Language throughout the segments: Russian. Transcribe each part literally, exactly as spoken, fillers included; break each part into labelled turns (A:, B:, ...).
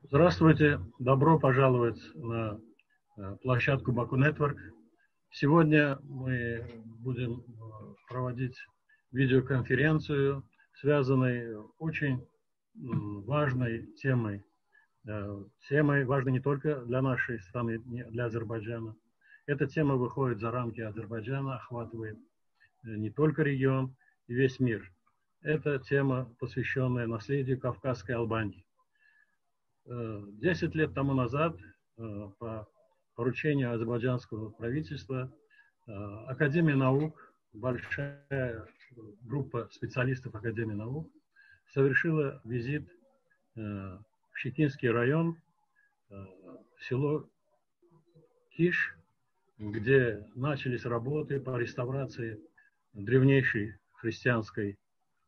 A: Здравствуйте, добро пожаловать на площадку Baku Network. Сегодня мы будем проводить видеоконференцию, связанную очень важной темой. Темой важной не только для нашей страны, для Азербайджана. Эта тема выходит за рамки Азербайджана, охватывает не только регион и весь мир. Это тема, посвященная наследию Кавказской Албании. Десять лет тому назад по поручению азербайджанского правительства Академия наук, большая группа специалистов Академии наук, совершила визит в Щекинский район, в село Киш, где начались работы по реставрации древнейшей христианской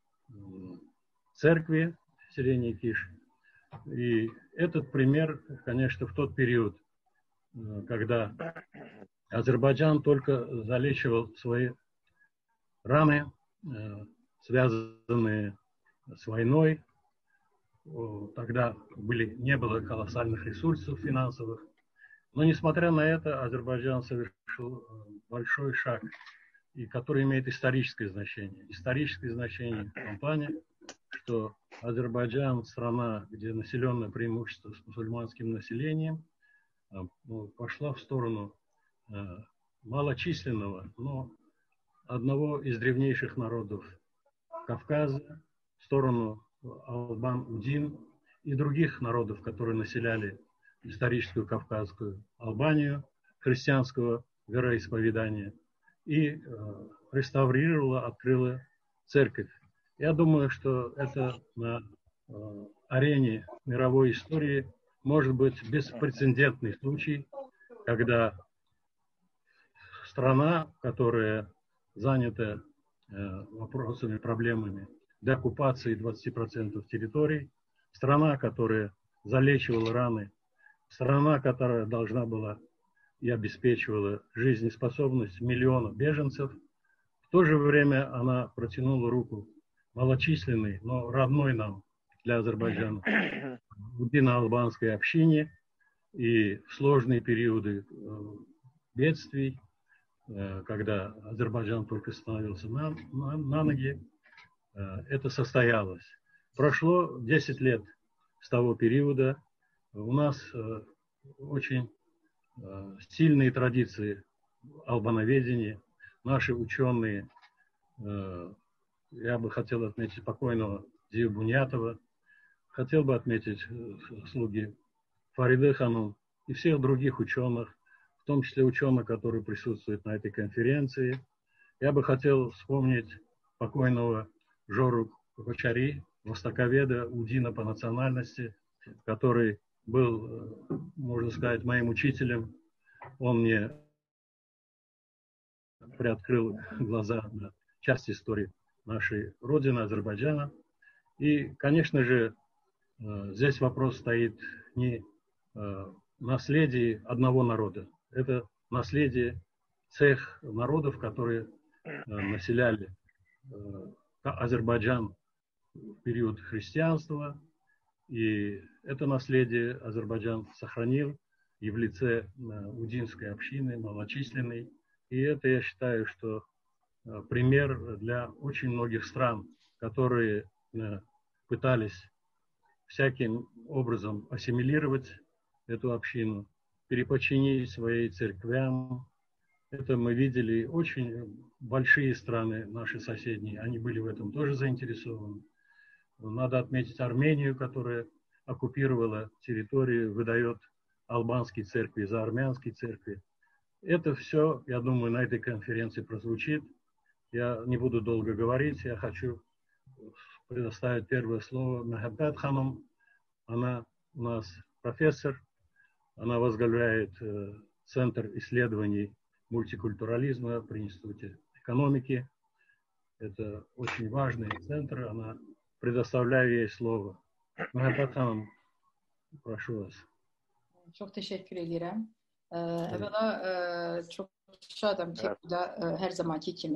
A: церкви в селении Киш. И этот пример, конечно, в тот период, когда Азербайджан только залечивал свои раны, связанные с войной. Тогда были, не было колоссальных ресурсов финансовых. Но, несмотря на это, Азербайджан совершил большой шаг, и который имеет историческое значение. Историческое значение в том плане, что Азербайджан – страна, где населенное преимущество с мусульманским населением, пошла в сторону малочисленного, но одного из древнейших народов Кавказа, в сторону Албан-Удин и других народов, которые населяли историческую Кавказскую Албанию, христианского вероисповедания, и реставрировала, открыла церковь. Я думаю, что это на э, арене мировой истории может быть беспрецедентный случай, когда страна, которая занята э, вопросами, проблемами деоккупации двадцати процентов территорий, страна, которая залечивала раны, страна, которая должна была и обеспечивала жизнеспособность миллионов беженцев, в то же время она протянула руку малочисленной, но родной нам для Азербайджана удино-албанской общине, и в сложные периоды бедствий, когда Азербайджан только становился на, на, на ноги, это состоялось. Прошло десять лет с того периода. У нас очень сильные традиции албановедения. Наши ученые, я бы хотел отметить покойного Зию Бунятова, хотел бы отметить слуги Фариды Ханум и всех других ученых, в том числе ученых, которые присутствуют на этой конференции. Я бы хотел вспомнить покойного Жору Кочари, востоковеда, удина по национальности, который был, можно сказать, моим учителем. Он мне приоткрыл глаза на часть истории нашей Родины, Азербайджана. И, конечно же, здесь вопрос стоит не в наследии одного народа. Это наследие всех народов, которые населяли Азербайджан в период христианства. И это наследие Азербайджан сохранил и в лице удинской общины, малочисленной. И это, я считаю, что пример для очень многих стран, которые пытались всяким образом ассимилировать эту общину, переподчинить своим церквям. Это мы видели. Очень большие страны, наши соседние, они были в этом тоже заинтересованы. Надо отметить Армению, которая оккупировала территорию, выдает албанские церкви за армянские церкви. Это все, я думаю, на этой конференции прозвучит. Я не буду долго говорить, я хочу предоставить первое слово Мехаббет Ханум. Она у нас профессор, она возглавляет э, Центр исследований мультикультурализма при Институте экономики. Это очень важный центр, она предоставляю ей слово. Mehmet Hanım, прошу вас.
B: Çok teşekkür ederim. Ee, evvela e, çok şadım ki burada e, her zamanki kimi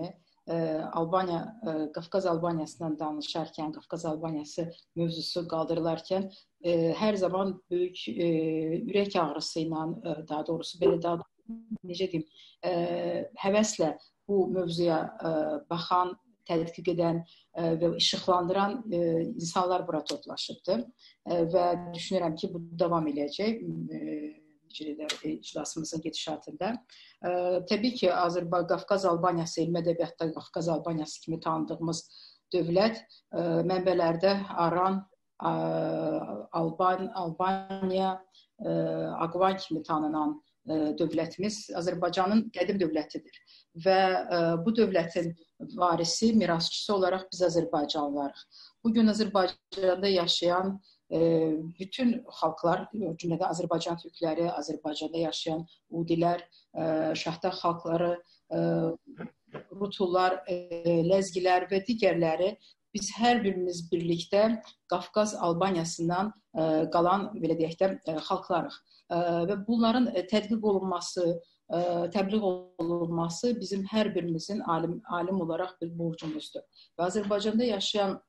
B: Albaniya, Qafqaz Albaniyasından danışarkən, Qafqaz Albaniyası mövzusu qaldırılarkən hər zaman böyük ürək ağrısı ilə, daha doğrusu belə daha necə deyim, həvəslə bu mövzuya baxan, tədqiq edən və işıqlandıran insanlar bura toplaşıbdır və düşünürəm ki, bu davam edəcək iclasımızın gedişatında. Təbii ki, Qafqaz Albaniyası, elmi ədəbiyyatda Qafqaz Albaniyası kimi tanıdığımız dövlət mənbələrdə Aran, Alban, Albaniya, Aqvan kimi tanınan dövlətimiz Azərbaycanın qədim dövlətidir və bu dövlətin varisi, mirasçısı olaraq biz Azərbaycanlılarıq. Bugün Azərbaycanda yaşayan bütün xalqlar, cümlədən Azərbaycan türkləri, Azərbaycanda yaşayan udilər, şahdağ xalqları, rutullar, ləzgilər və digərləri biz hər birimiz birlikdə Qafqaz Albaniyasından qalan, belə deyək də, xalqlarıq. Və bunların tədqiq olunması, təbliğ olunması bizim hər birimizin alim, alim olaraq bir borcumuzdur. Və Azərbaycanda yaşayan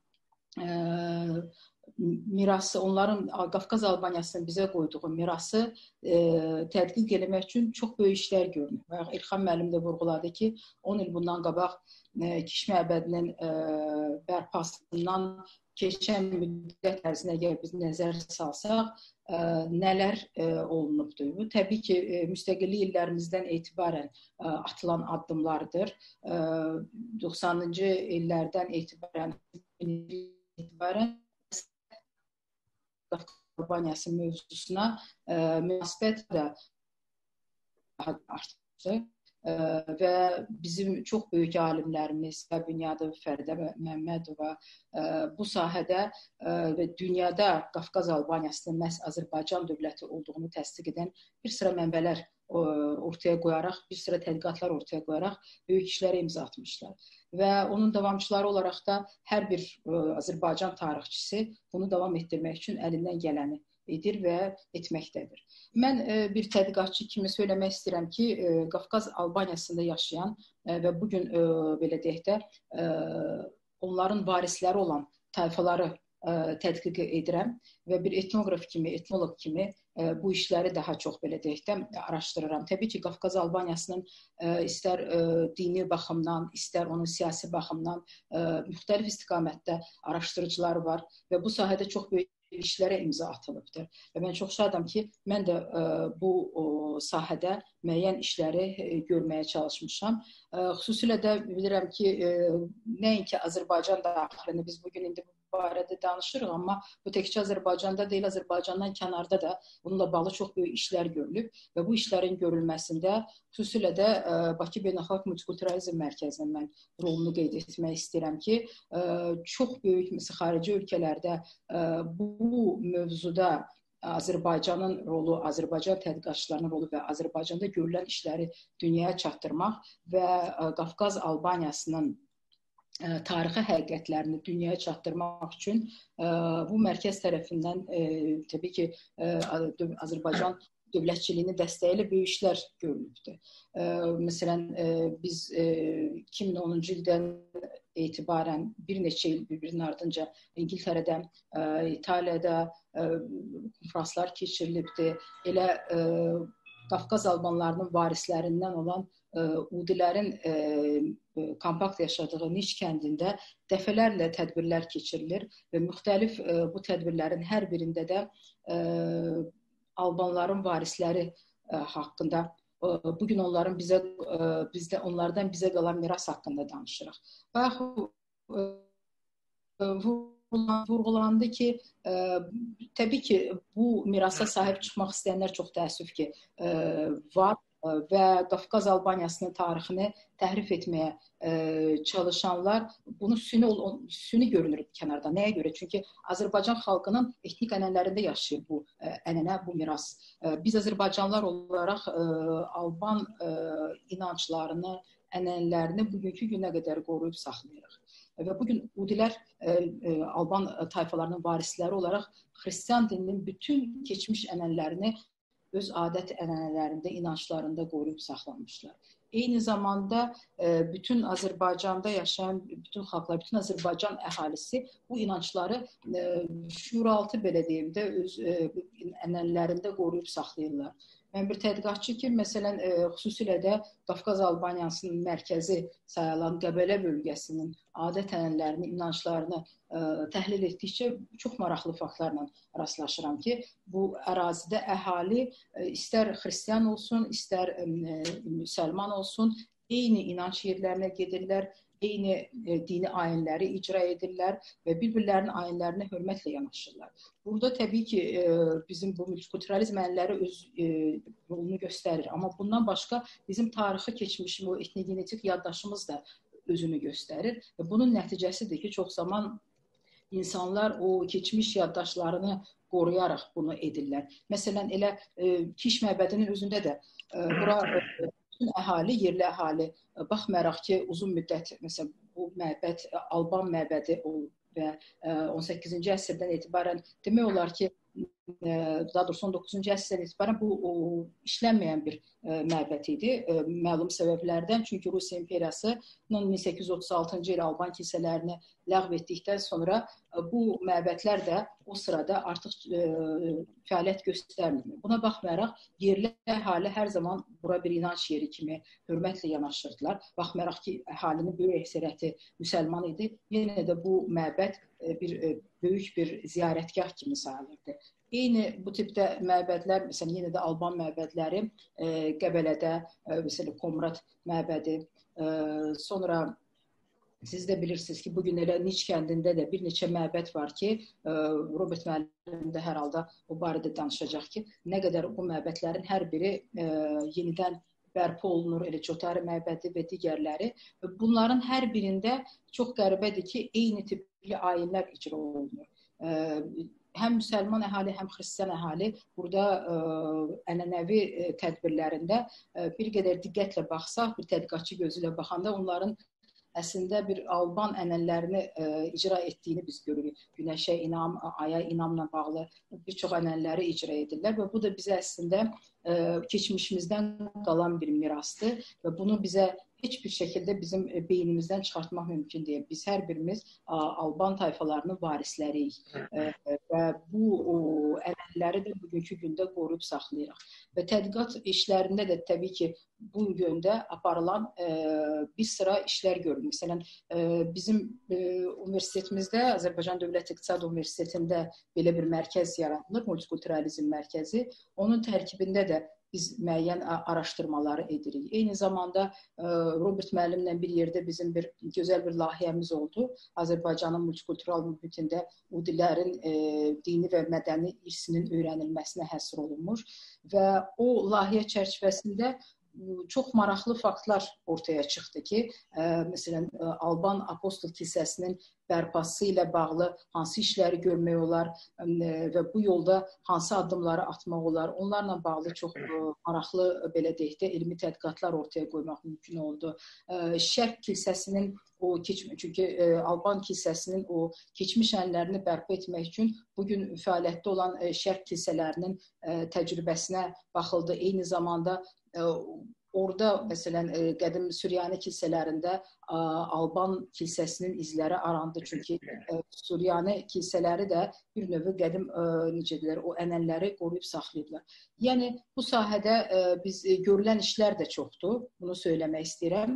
B: mirası, onların Qafqaz Albaniyasının bizə qoyduğu mirası tədqiq eləmək üçün çox böyük işlər görünür. İlxan müəllim də vurğuladı ki, on il bundan qabaq Kiş məbədinin bərpasından keçən müddət ərzində əgər biz nəzər salsaq, nələr olunubdur. Bu, təbii ki, müstəqillik illərimizdən etibarən atılan addımlardır. doxsanıncı illərdən etibarən, etibarən Qafqaz Albaniyası mövzusuna münasibət də artdı və bizim çox böyük alimlərimiz və Bünyadov Fəridə Məmmədova bu sahədə və dünyada Qafqaz Albaniyasının məhz Azərbaycan dövləti olduğunu təsdiq edən bir sıra mənbələr ortaya qoyaraq, bir sıra tədqiqatlar ortaya qoyaraq böyük işlərə imza atmışlar. Və onun davamçıları olaraq da hər bir Azərbaycan tarixçisi bunu davam etdirmək üçün əlindən gələni edir və etməkdədir. Mən bir tədqiqatçı kimi söyləmək istəyirəm ki, Qafqaz Albaniyasında yaşayan və bugün belə deyək də onların varisləri olan tayfaları tədqiq edirəm və bir etnoqraf kimi, etnoloq kimi bu işləri daha çox belə deyək də araşdırıram. Təbii ki, Qafqaz Albaniyasının istər dini baxımdan, istər onun siyasi baxımdan müxtəlif istiqamətdə araşdırıcıları var və bu sahədə çox böyük işlərə imza atılıbdır. Və mən çox şadam ki, mən də bu sahədə müəyyən işləri görməyə çalışmışam. Xüsusilə də bilirəm ki, nəinki Azərbaycan daxilində biz bugün indi bu barədə danışırıq, amma bu təkcə Azərbaycanda deyil, Azərbaycandan kənarda da bununla bağlı çox böyük işlər görülüb və bu işlərin görülməsində xüsusilə də Bakı Beynəlxalq Multikulturalizm Mərkəzinin mən rolunu qeyd etmək istəyirəm ki, çox böyük, məsələn, xarici ölkələrdə bu mövzuda Azərbaycanın rolu, Azərbaycan tədqiqatçılarının rolu və Azərbaycanda görülən işləri dünyaya çatdırmaq və Qafqaz Albaniyasının tarixi həqiqətlərini dünyaya çatdırmaq üçün bu mərkəz tərəfindən təbii ki, Azərbaycan dövlətçiliyini dəstəklə böyük işlər görülübdür. Məsələn, biz iki min onuncu ildən etibarən bir neçə il bir-birinin ardınca İngiltərədə, İtaliyada konferanslar keçirilibdir. Elə Qafqaz Albanlarının varislərindən olan udilərin kompakt yaşadığı Niş kəndində dəfələrlə tədbirlər keçirilir və müxtəlif bu tədbirlərin hər birində də Albanların varisləri haqqında, bugün onların bizə, bizdə onlardan bizə qalan miras haqqında danışırıq. Bax, vurğulandı ki, təbii ki, bu mirasa sahib çıxmaq istəyənlər çox təəssüf ki, var və Qafqaz Albaniyasının tarixini təhrif etməyə çalışanlar bunu süni, süni görünür kənarda. Nəyə görə? Çünki Azərbaycan xalqının etnik ənənələrində yaşayır bu ənənə, bu miras. Biz Azərbaycanlılar olaraq Alban inanclarını, ənənələrini bugünkü günə qədər qoruyub saxlayırıq. Və bugün udilər Alban tayfalarının varisləri olaraq xristian dininin bütün keçmiş ənənələrini öz adət ənənələrində, inanclarında qoruyub saxlanmışlar. Eyni zamanda e, bütün Azərbaycanda yaşayan bütün xalqlar, bütün Azərbaycan əhalisi bu inancları e, şuuraltı belə deyim də öz e, ənənələrində qoruyub saxlayırlar. Mən bir tədqiqatçı ki, məsələn, e, xüsusilə də Qafqaz Albaniyasının mərkəzi sayılan Qəbələ bölgəsinin adət-ənənələrini, inanclarını e, təhlil etdikcə çox maraqlı faktlarla rastlaşıram ki, bu ərazidə əhali e, istər xristian olsun, istər e, müsəlman olsun, eyni inanc yerlərinə gedirlər, eyni e, dini ayinləri icra edirlər və bir-birlərinin ayinlərinə hörmətlə yanaşırlar. Burada təbii ki, e, bizim bu multikulturalizm ənənələri öz e, yolunu göstərir. Amma bundan başqa bizim tarixi keçmişimiz, o etnogenetik yaddaşımız da özünü göstərir. Və bunun nəticəsidir ki, çox zaman insanlar o keçmiş yaddaşlarını qoruyaraq bunu edirlər. Məsələn, elə e, Kiş məbədinin özündə də e, bura e, əhali, yerli əhali, baxmayaraq ki, uzun müddət, məsələn, bu məbəd Alban məbədi və on səkkizinci əsrdən etibarən demək olar ki, daha doğrusu on doqquzuncu əsrdən etibarən bu o, işlənməyən bir e, məbəd idi. E, məlum səbəblərdən, çünki Rusiya imperiyası min səkkiz yüz otuz altıncı il Alban kilsələrini ləğv etdikdən sonra e, bu məbədlər də o sırada artıq e, fəaliyyət göstərmir. Buna baxmayaraq, yerli əhali hər zaman bura bir inanc yeri kimi hörmətlə yanaşırdılar. Baxmayaraq ki, əhalinin böyük əksəriyyəti müsəlman idi, yenə də bu məbəd e, bir e, böyük bir ziyarətgah kimi sayılırdı. Eyni bu tipdə məbədlər, məsələn, yenə də Alban məbədləri e, Qəbələdə, e, məsələn, Komrat məbədi, e, sonra siz də bilirsiniz ki, bugün elə Niç kəndində də bir neçə məbəd var ki, e, Robert müəllim də hər halda o barədə danışacaq ki, nə qədər bu məbədlərin hər biri e, yenidən bərpa olunur, elə Çotari məbədi və digərləri. Bunların hər birində çox qəribədir ki, eyni tipli ayinlər icra olunur. E, həm müsəlman əhali, həm xristian əhali burada ə, ənənəvi ə, tədbirlərində ə, bir qədər diqqətlə baxsaq, bir tədqiqatçı gözü ilə baxanda onların əslində bir Alban ənənələrini ə, icra etdiyini biz görürük. Günəşə inam, aya inamla bağlı bir çox ənənələri icra edirlər və bu da bizə əslində ə, keçmişimizdən qalan bir mirasdır və bunu bizə heç bir şəkildə bizim beynimizdən çıxartmaq mümkün deyil. Biz hər birimiz Alban tayfalarının varisləriyik və bu ənənələri də bugünkü gündə qoruyub saxlayırıq. Və tədqiqat işlərində də təbii ki, bu yöndə aparılan bir sıra işlər görülür. Məsələn, bizim universitetimizdə, Azərbaycan Dövlət İqtisad Universitetində belə bir mərkəz yaradılır, multikulturalizm mərkəzi. Onun tərkibində də biz müəyyən araşdırmaları edirik. Eyni zamanda Robert müəllimlə bir yerdə bizim bir gözəl bir layihəmiz oldu. Azərbaycanın multikultural mühitində o dillərin e, dini və mədəni irsinin öyrənilməsinə həsr olunmuş və o layihə çərçivəsində çox maraqlı faktlar ortaya çıxdı ki, ə, məsələn, ə, Alban Apostol kilsəsinin bərpası ilə bağlı hansı işləri görmək olar ə, və bu yolda hansı addımları atmaq olar. Onlarla bağlı çox ə, maraqlı, belə deyək də, elmi tədqiqatlar ortaya qoymaq mümkün oldu. Ə, Şərq kilsəsinin o keçmiş, çünki ə, Alban kilsəsinin o keçmiş ənənələrini bərpa etmək üçün bugün fəaliyyətdə olan ə, Şərq kilsələrinin ə, təcrübəsinə baxıldı. Eyni zamanda orada, məsələn, qədim Süryani kilsələrində Alban kilsəsinin izləri arandı. Çünki Süryani kilsələri də bir növ qədim, necə deyirlər, o ənənələri qoruyub saxlayıblar. Yəni, bu sahədə biz görülən işlər də çoxdur, bunu söyləmək istəyirəm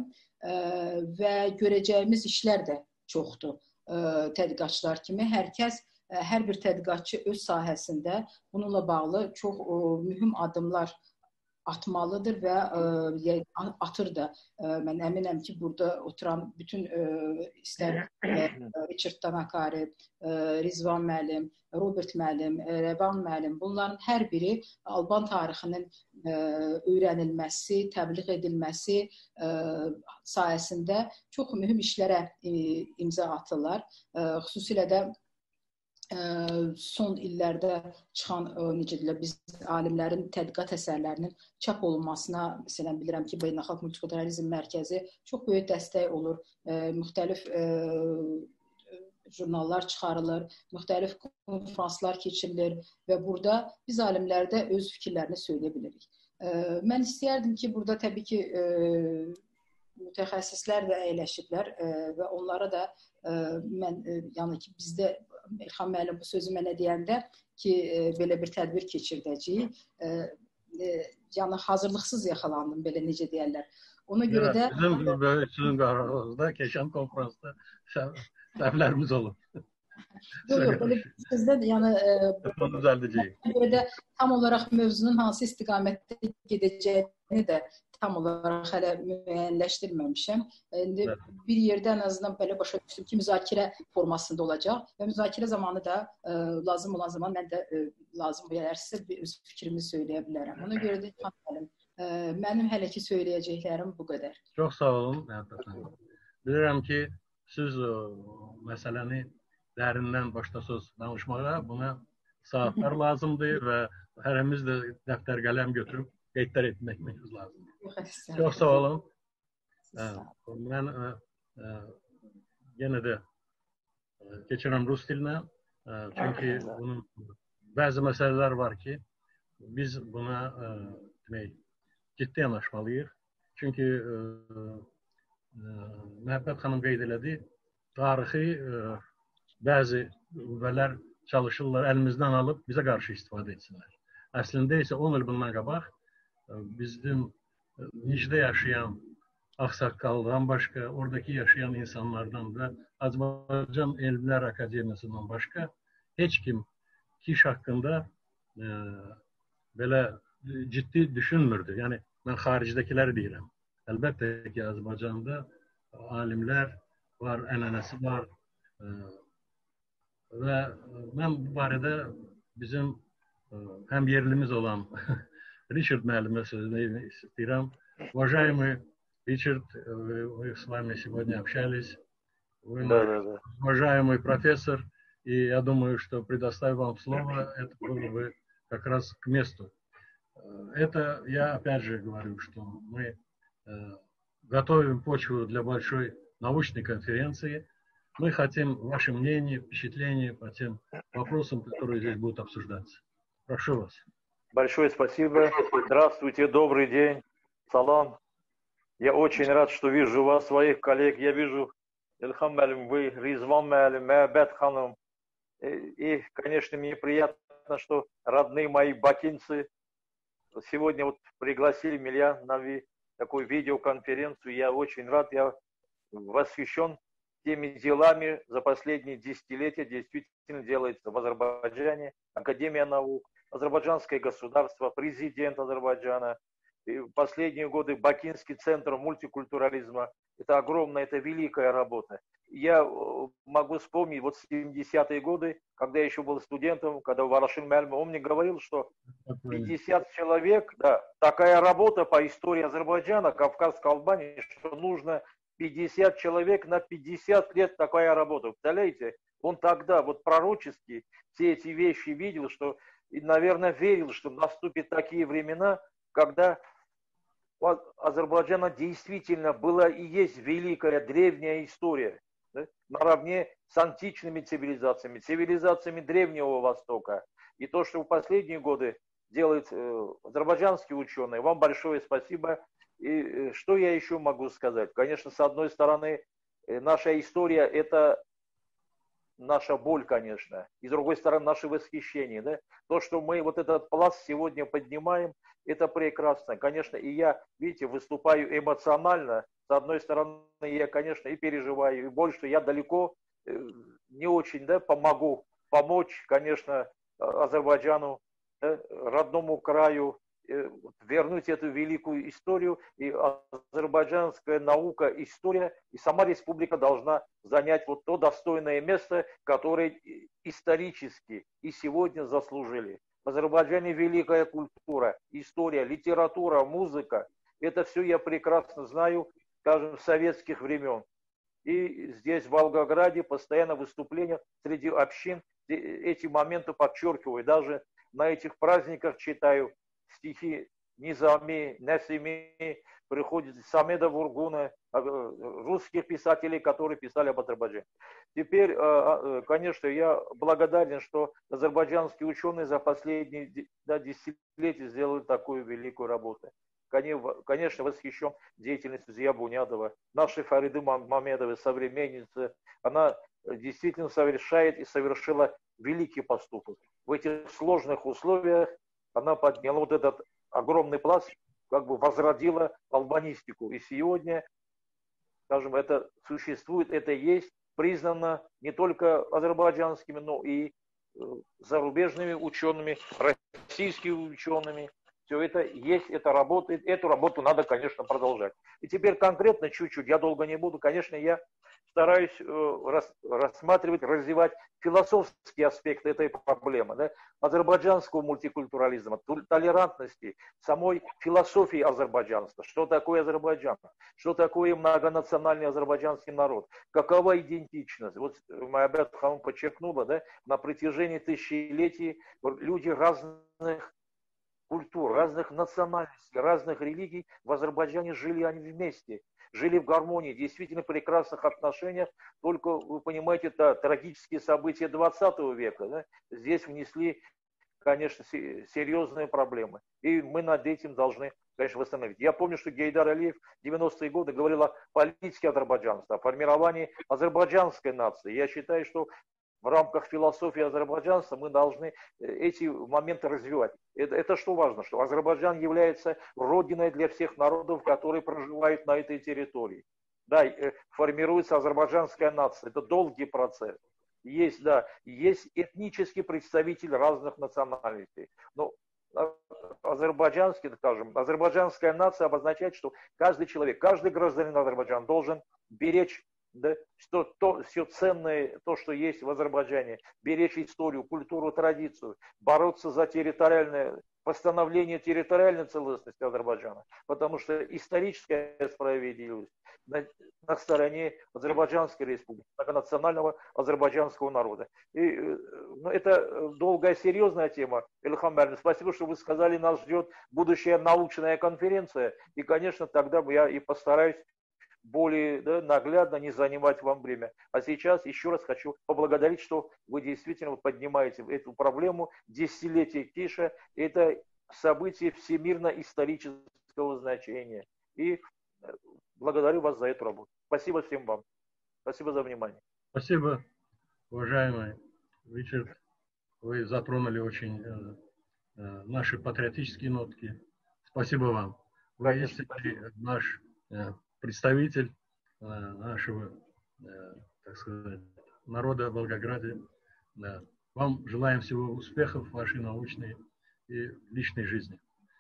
B: və görəcəyimiz işlər də çoxdur tədqiqatçılar kimi. Hər kəs, hər bir tədqiqatçı öz sahəsində bununla bağlı çox mühüm addımlar atmalıdır və ə, atır da. Ə, mən əminəm ki, burada oturan bütün ə, istər ə, Richard Tanakari, ə, Rizvan müəllim, Robert müəllim, Revan müəllim, bunların hər biri Alban tarixinin ə, öyrənilməsi, təbliğ edilməsi ə, sayəsində çox mühüm işlərə ə, imza atırlar. Ə, xüsusilə də son illərdə çıxan, necə deyirlər, biz alimlərin tədqiqat əsərlərinin çap olunmasına, məsələn, bilirəm ki, Beynəlxalq Multikulturalizm Mərkəzi çox böyük dəstək olur, müxtəlif jurnallar çıxarılır, müxtəlif konferanslar keçirilir və burada biz alimlər də öz fikirlərini söyləyə bilirik. Mən istəyərdim ki, burada təbii ki, mütəxəssislər də əyləşiblər və onlara da mən, yəni ki, bizdə İlham müəllim bu sözü mənə deyəndə ki, belə bir tədbir keçirdəcəyik, yəni hazırlıqsız yaxalandım, belə necə deyərlər. Ona görə də...
A: Bizim sizin qaranızda, keçən konferansda səhvlərimiz olub.
B: Yox, yox, belə bir sözdə, yəni, görə də tam olaraq mövzunun hansı istiqamətdə gedəcəyini də tam olaraq hələ müəyyənləşdirməmişəm. İndi bir yerdə ən azından belə başa düşdüm ki, müzakirə formasında olacaq və müzakirə zamanı da lazım olan zaman mən də lazım gələrsə öz fikrimi söyləyə bilərəm. Ona görə də İlham müəllim, mənim hələ ki söyləyəcəklərim bu qədər.
A: Çox sağ olun. Bilirəm ki, siz məsələni dərindən başlasınız danışmağa, buna saatlər lazımdır və hərəmiz də dəftər qələm götürüb qeydlər etməyimiz lazımdır. Çox sağ olun. Mən yenə də keçirəm rus dilinə, çünki bunun bəzi məsələlər var ki, biz buna demək, ciddi yanaşmalıyıq. Çünki Məhəbbət xanım qeyd elədi, tarixi bəzi qüvvələr çalışırlar, əlimizdən alıb bizə qarşı istifadə etsinlər. Əslində isə on il bundan qabaq bizim Nicdə yaşayan ağsaqqaldan başqa, oradakı yaşayan insanlardan və Azərbaycan Elmlər Akademiyasından başqa heç kim Kiş haqqında belə ciddi düşünmürdü. Yəni, mən xaricdəkiləri deyirəm. Əlbəttə ki, Azərbaycanda alimlər var, ənənəsi var. Və mən bu barədə bizim həm yerlimiz olan Richard müəllimə sözünü istəyirəm. Уважаемый Richard, мы с вами сегодня общались. Вы
C: да, да, да.
A: Уважаемый профессор, и я думаю, что предоставив вам слово, это было бы как раз к месту. Это я опять же говорю, что мы готовим почву для большой научной конференции. Мы хотим ваше мнение, впечатление по тем вопросам, которые здесь будут обсуждаться. Прошу вас.
C: Большое спасибо. Здравствуйте, добрый день. Салам. Я очень рад, что вижу вас, своих коллег. Я вижу Илхам Мэлим, вы, Ризван Мэлим, Мəhəbbət ханым. И, конечно, мне приятно, что родные мои бакинцы сегодня вот пригласили меня на такую видеоконференцию. Я очень рад, я восхищен теми делами за последние десятилетия действительно делается в Азербайджане. Академия наук, Азербайджанское государство, президент Азербайджана. И в последние годы Бакинский центр мультикультурализма. Это огромная, это великая работа. Я могу вспомнить вот семидесятые годы, когда я еще был студентом, когда Варашин Мэлим, он мне говорил, что пятьдесят человек, да, такая работа по истории Азербайджана, Кавказской Албании, что нужно пятьдесят человек на пятьдесят лет такая работа. Представляете? Он тогда вот пророчески все эти вещи видел, что, и, наверное, верил, что наступят такие времена, когда у Азербайджана действительно была и есть великая древняя история, да, наравне с античными цивилизациями, цивилизациями Древнего Востока. И то, что в последние годы делают э, азербайджанские ученые, вам большое спасибо. И э, что я еще могу сказать? Конечно, с одной стороны, э, наша история – это наша боль, конечно. И с другой стороны, наше восхищение. Да? То, что мы вот этот пласт сегодня поднимаем, это прекрасно. Конечно, и я, видите, выступаю эмоционально. С одной стороны, я, конечно, и переживаю, и больше я далеко э, не очень, да, помогу помочь, конечно, Азербайджану, да, родному краю, э, вернуть эту великую историю. И азербайджанская наука, история, и сама республика должна занять вот то достойное место, которое исторически и сегодня заслужили. В Азербайджане великая культура, история, литература, музыка. Это все я прекрасно знаю, скажем, с советских времен. И здесь, в Волгограде, постоянно выступления среди общин. Эти моменты подчеркиваю. Даже на этих праздниках читаю стихи Низами, Несими, приходит Самеда Вургуна, русских писателей, которые писали об Азербайджане. Теперь, конечно, я благодарен, что азербайджанские ученые за последние да, десятилетия сделали такую великую работу. Конечно, восхищен деятельностью Зия Бунядова, нашей Фариды Мамедовой, современницы. Она действительно совершает и совершила великий поступок. В этих сложных условиях она подняла вот этот огромный пласт, как бы возродила албанистику. И сегодня, скажем, это существует, это есть, признано не только азербайджанскими, но и зарубежными учеными, российскими учеными. Все это есть, это работает. Эту работу надо, конечно, продолжать. И теперь конкретно, чуть-чуть, я долго не буду, конечно, я стараюсь э, рассматривать, развивать философские аспекты этой проблемы, да, азербайджанского мультикультурализма, толерантности, самой философии азербайджанства. Что такое Азербайджан? Что такое многонациональный азербайджанский народ? Какова идентичность? Вот моя Бетхам подчеркнула, да, на протяжении тысячелетий люди разных культур, разных национальностей, разных религий в Азербайджане жили они вместе, жили в гармонии, действительно прекрасных отношениях, только, вы понимаете, это трагические события двадцатого века, да? Здесь внесли, конечно, серьезные проблемы, и мы над этим должны, конечно, восстановить. Я помню, что Гейдар Алиев в девяностые годы говорил о политике азербайджанства, о формировании азербайджанской нации. Я считаю, что в рамках философии азербайджанства мы должны эти моменты развивать. Это, это что важно, что Азербайджан является родиной для всех народов, которые проживают на этой территории. Да, формируется азербайджанская нация, это долгий процесс. Есть, да, есть этнический представитель разных национальностей. Но азербайджанский, скажем, азербайджанская нация обозначает, что каждый человек, каждый гражданин Азербайджана должен беречь, да, что то, все ценное, то, что есть в Азербайджане, беречь историю, культуру, традицию, бороться за территориальное, восстановление территориальной целостности Азербайджана, потому что историческая справедливость на, на стороне Азербайджанской республики, многонационального азербайджанского народа. И, ну, это долгая, серьезная тема. Ильхам Мальевич, спасибо, что вы сказали, нас ждет будущая научная конференция, и, конечно, тогда я и постараюсь более, да, наглядно не занимать вам время. А сейчас еще раз хочу поблагодарить, что вы действительно поднимаете эту проблему десятилетия тише. Это событие всемирно-исторического значения. И благодарю вас за эту работу. Спасибо всем вам. Спасибо за внимание.
A: Спасибо, уважаемый Ричард. Вы затронули очень э, э, наши патриотические нотки. Спасибо вам. Вы есть наш э, представитель э, нашего, э, так сказать, народа в Волгограде. Да. Вам желаем всего успехов в вашей научной и личной жизни.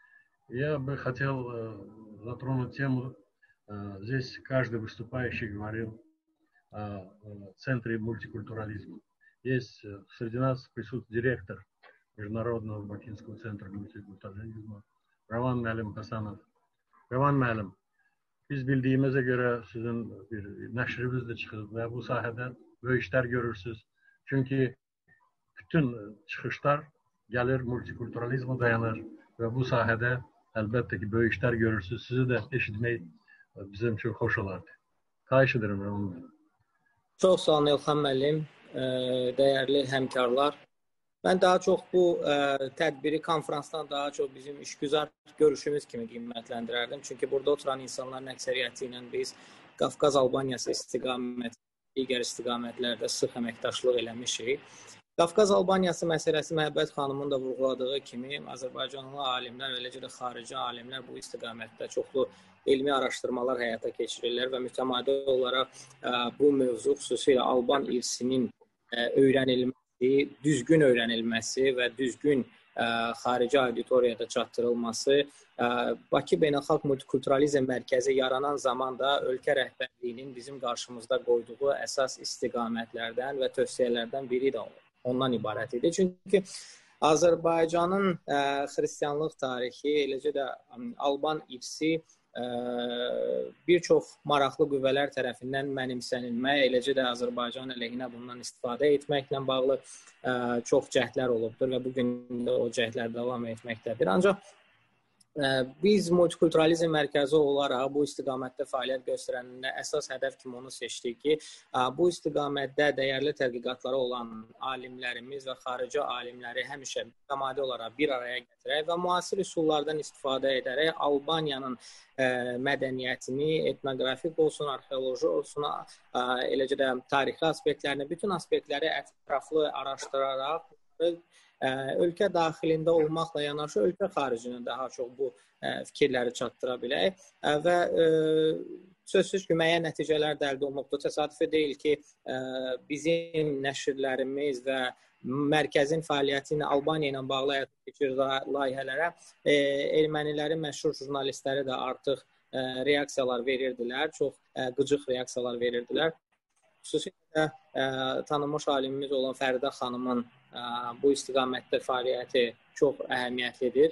A: Я бы хотел э, затронуть тему, э, здесь каждый выступающий говорил о, о центре мультикультурализма. Есть э, среди нас присутствует директор Международного Бакинского центра мультикультурализма Ravon Müəllim Hasanov. Ravon Müəllim, biz bildiyimizə görə sizin bir nəşriniz də çıxıb və bu sahədə böyük işlər görürsünüz. Çünki bütün çıxışlar gəlir multikulturalizmə dayanır və bu sahədə əlbəttə ki, böyük işlər görürsünüz. Sizi də eşitmək bizim üçün xoş olardı. Xahiş edirəm Ravon Müəllim.
D: Çox sağ olun İlham müəllim, dəyərli həmkarlar. Mən daha çox bu ə, tədbiri konferansdan daha çox bizim işgüzar görüşümüz kimi qiymətləndirərdim. Çünki burada oturan insanların əksəriyyəti ilə biz Qafqaz Albaniyası istiqamət, digər istiqamətlərdə sıx əməkdaşlıq eləmişik. Qafqaz Albaniyası məsələsi Məhəbbət xanımın da vurğuladığı kimi Azərbaycanlı alimlər, eləcə də xarici alimlər bu istiqamətdə çoxlu elmi araşdırmalar həyata keçirirlər və mütəmadi olaraq ə, bu mövzu xüsusilə Alban irsinin ə, öyrənilməsi, düzgün öyrənilməsi və düzgün ə, xarici auditoriyada çatdırılması ə, Bakı Beynəlxalq Multikulturalizm Mərkəzi yaranan zamanda ölkə rəhbərliyinin bizim qarşımızda qoyduğu əsas istiqamətlərdən və tövsiyələrdən biri də ondan ibarət idi. Çünki Azərbaycanın ə, xristianlıq tarixi, eləcə də ə, Alban irsi bir çox maraqlı qüvvələr tərəfindən mənimsənilmək, eləcə də Azərbaycan əleyhinə bundan istifadə etməklə bağlı ə, çox cəhdlər olubdur və bugün də o cəhdlər davam etməkdədir. Ancaq Biz multikulturalizm mərkəzi olaraq bu istiqamətdə fəaliyyət göstərəndə əsas hədəf kimi onu seçdik ki, bu istiqamətdə dəyərli tədqiqatları olan alimlərimiz və xarici alimləri həmişə mütəmadi olaraq bir araya gətirək və müasir üsullardan istifadə edərək Albaniyanın mədəniyyətini, etnoqrafik olsun, arxeoloji olsun, eləcə də tarixi aspektlərini, bütün aspektləri ətraflı araşdıraraq ölkə daxilində olmaqla yanaşı ölkə xaricinə daha çox bu fikirləri çatdıra bilək və sözsüz ki, müəyyən nəticələr də əldə olunubdur. Təsadüfi deyil ki, bizim nəşrlərimiz və mərkəzin fəaliyyəti ilə Albaniya ilə bağlı həyata keçirdiyi layihələrə ermənilərin məşhur jurnalistləri də artıq reaksiyalar verirdilər, çox qıcıq reaksiyalar verirdilər. Xüsusilə tanınmış alimimiz olan Fəridə xanımın bu istiqamətdə fəaliyyəti çox əhəmiyyətlidir.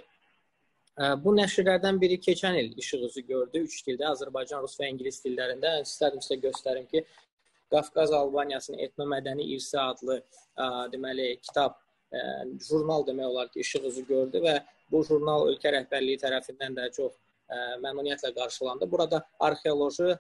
D: Bu nəşrlərdən biri keçən il işıq üzü gördü, üç dildə, Azərbaycan, Rus və İngilis dillərində. İstərdim sizə göstərim ki, Qafqaz Albaniyasının etnomədəni irsi adlı deməli kitab, jurnal demək olar ki, işıq üzü gördü və bu jurnal ölkə rəhbərliyi tərəfindən də çox məmnuniyyətlə qarşılandı. Burada arxeoloji,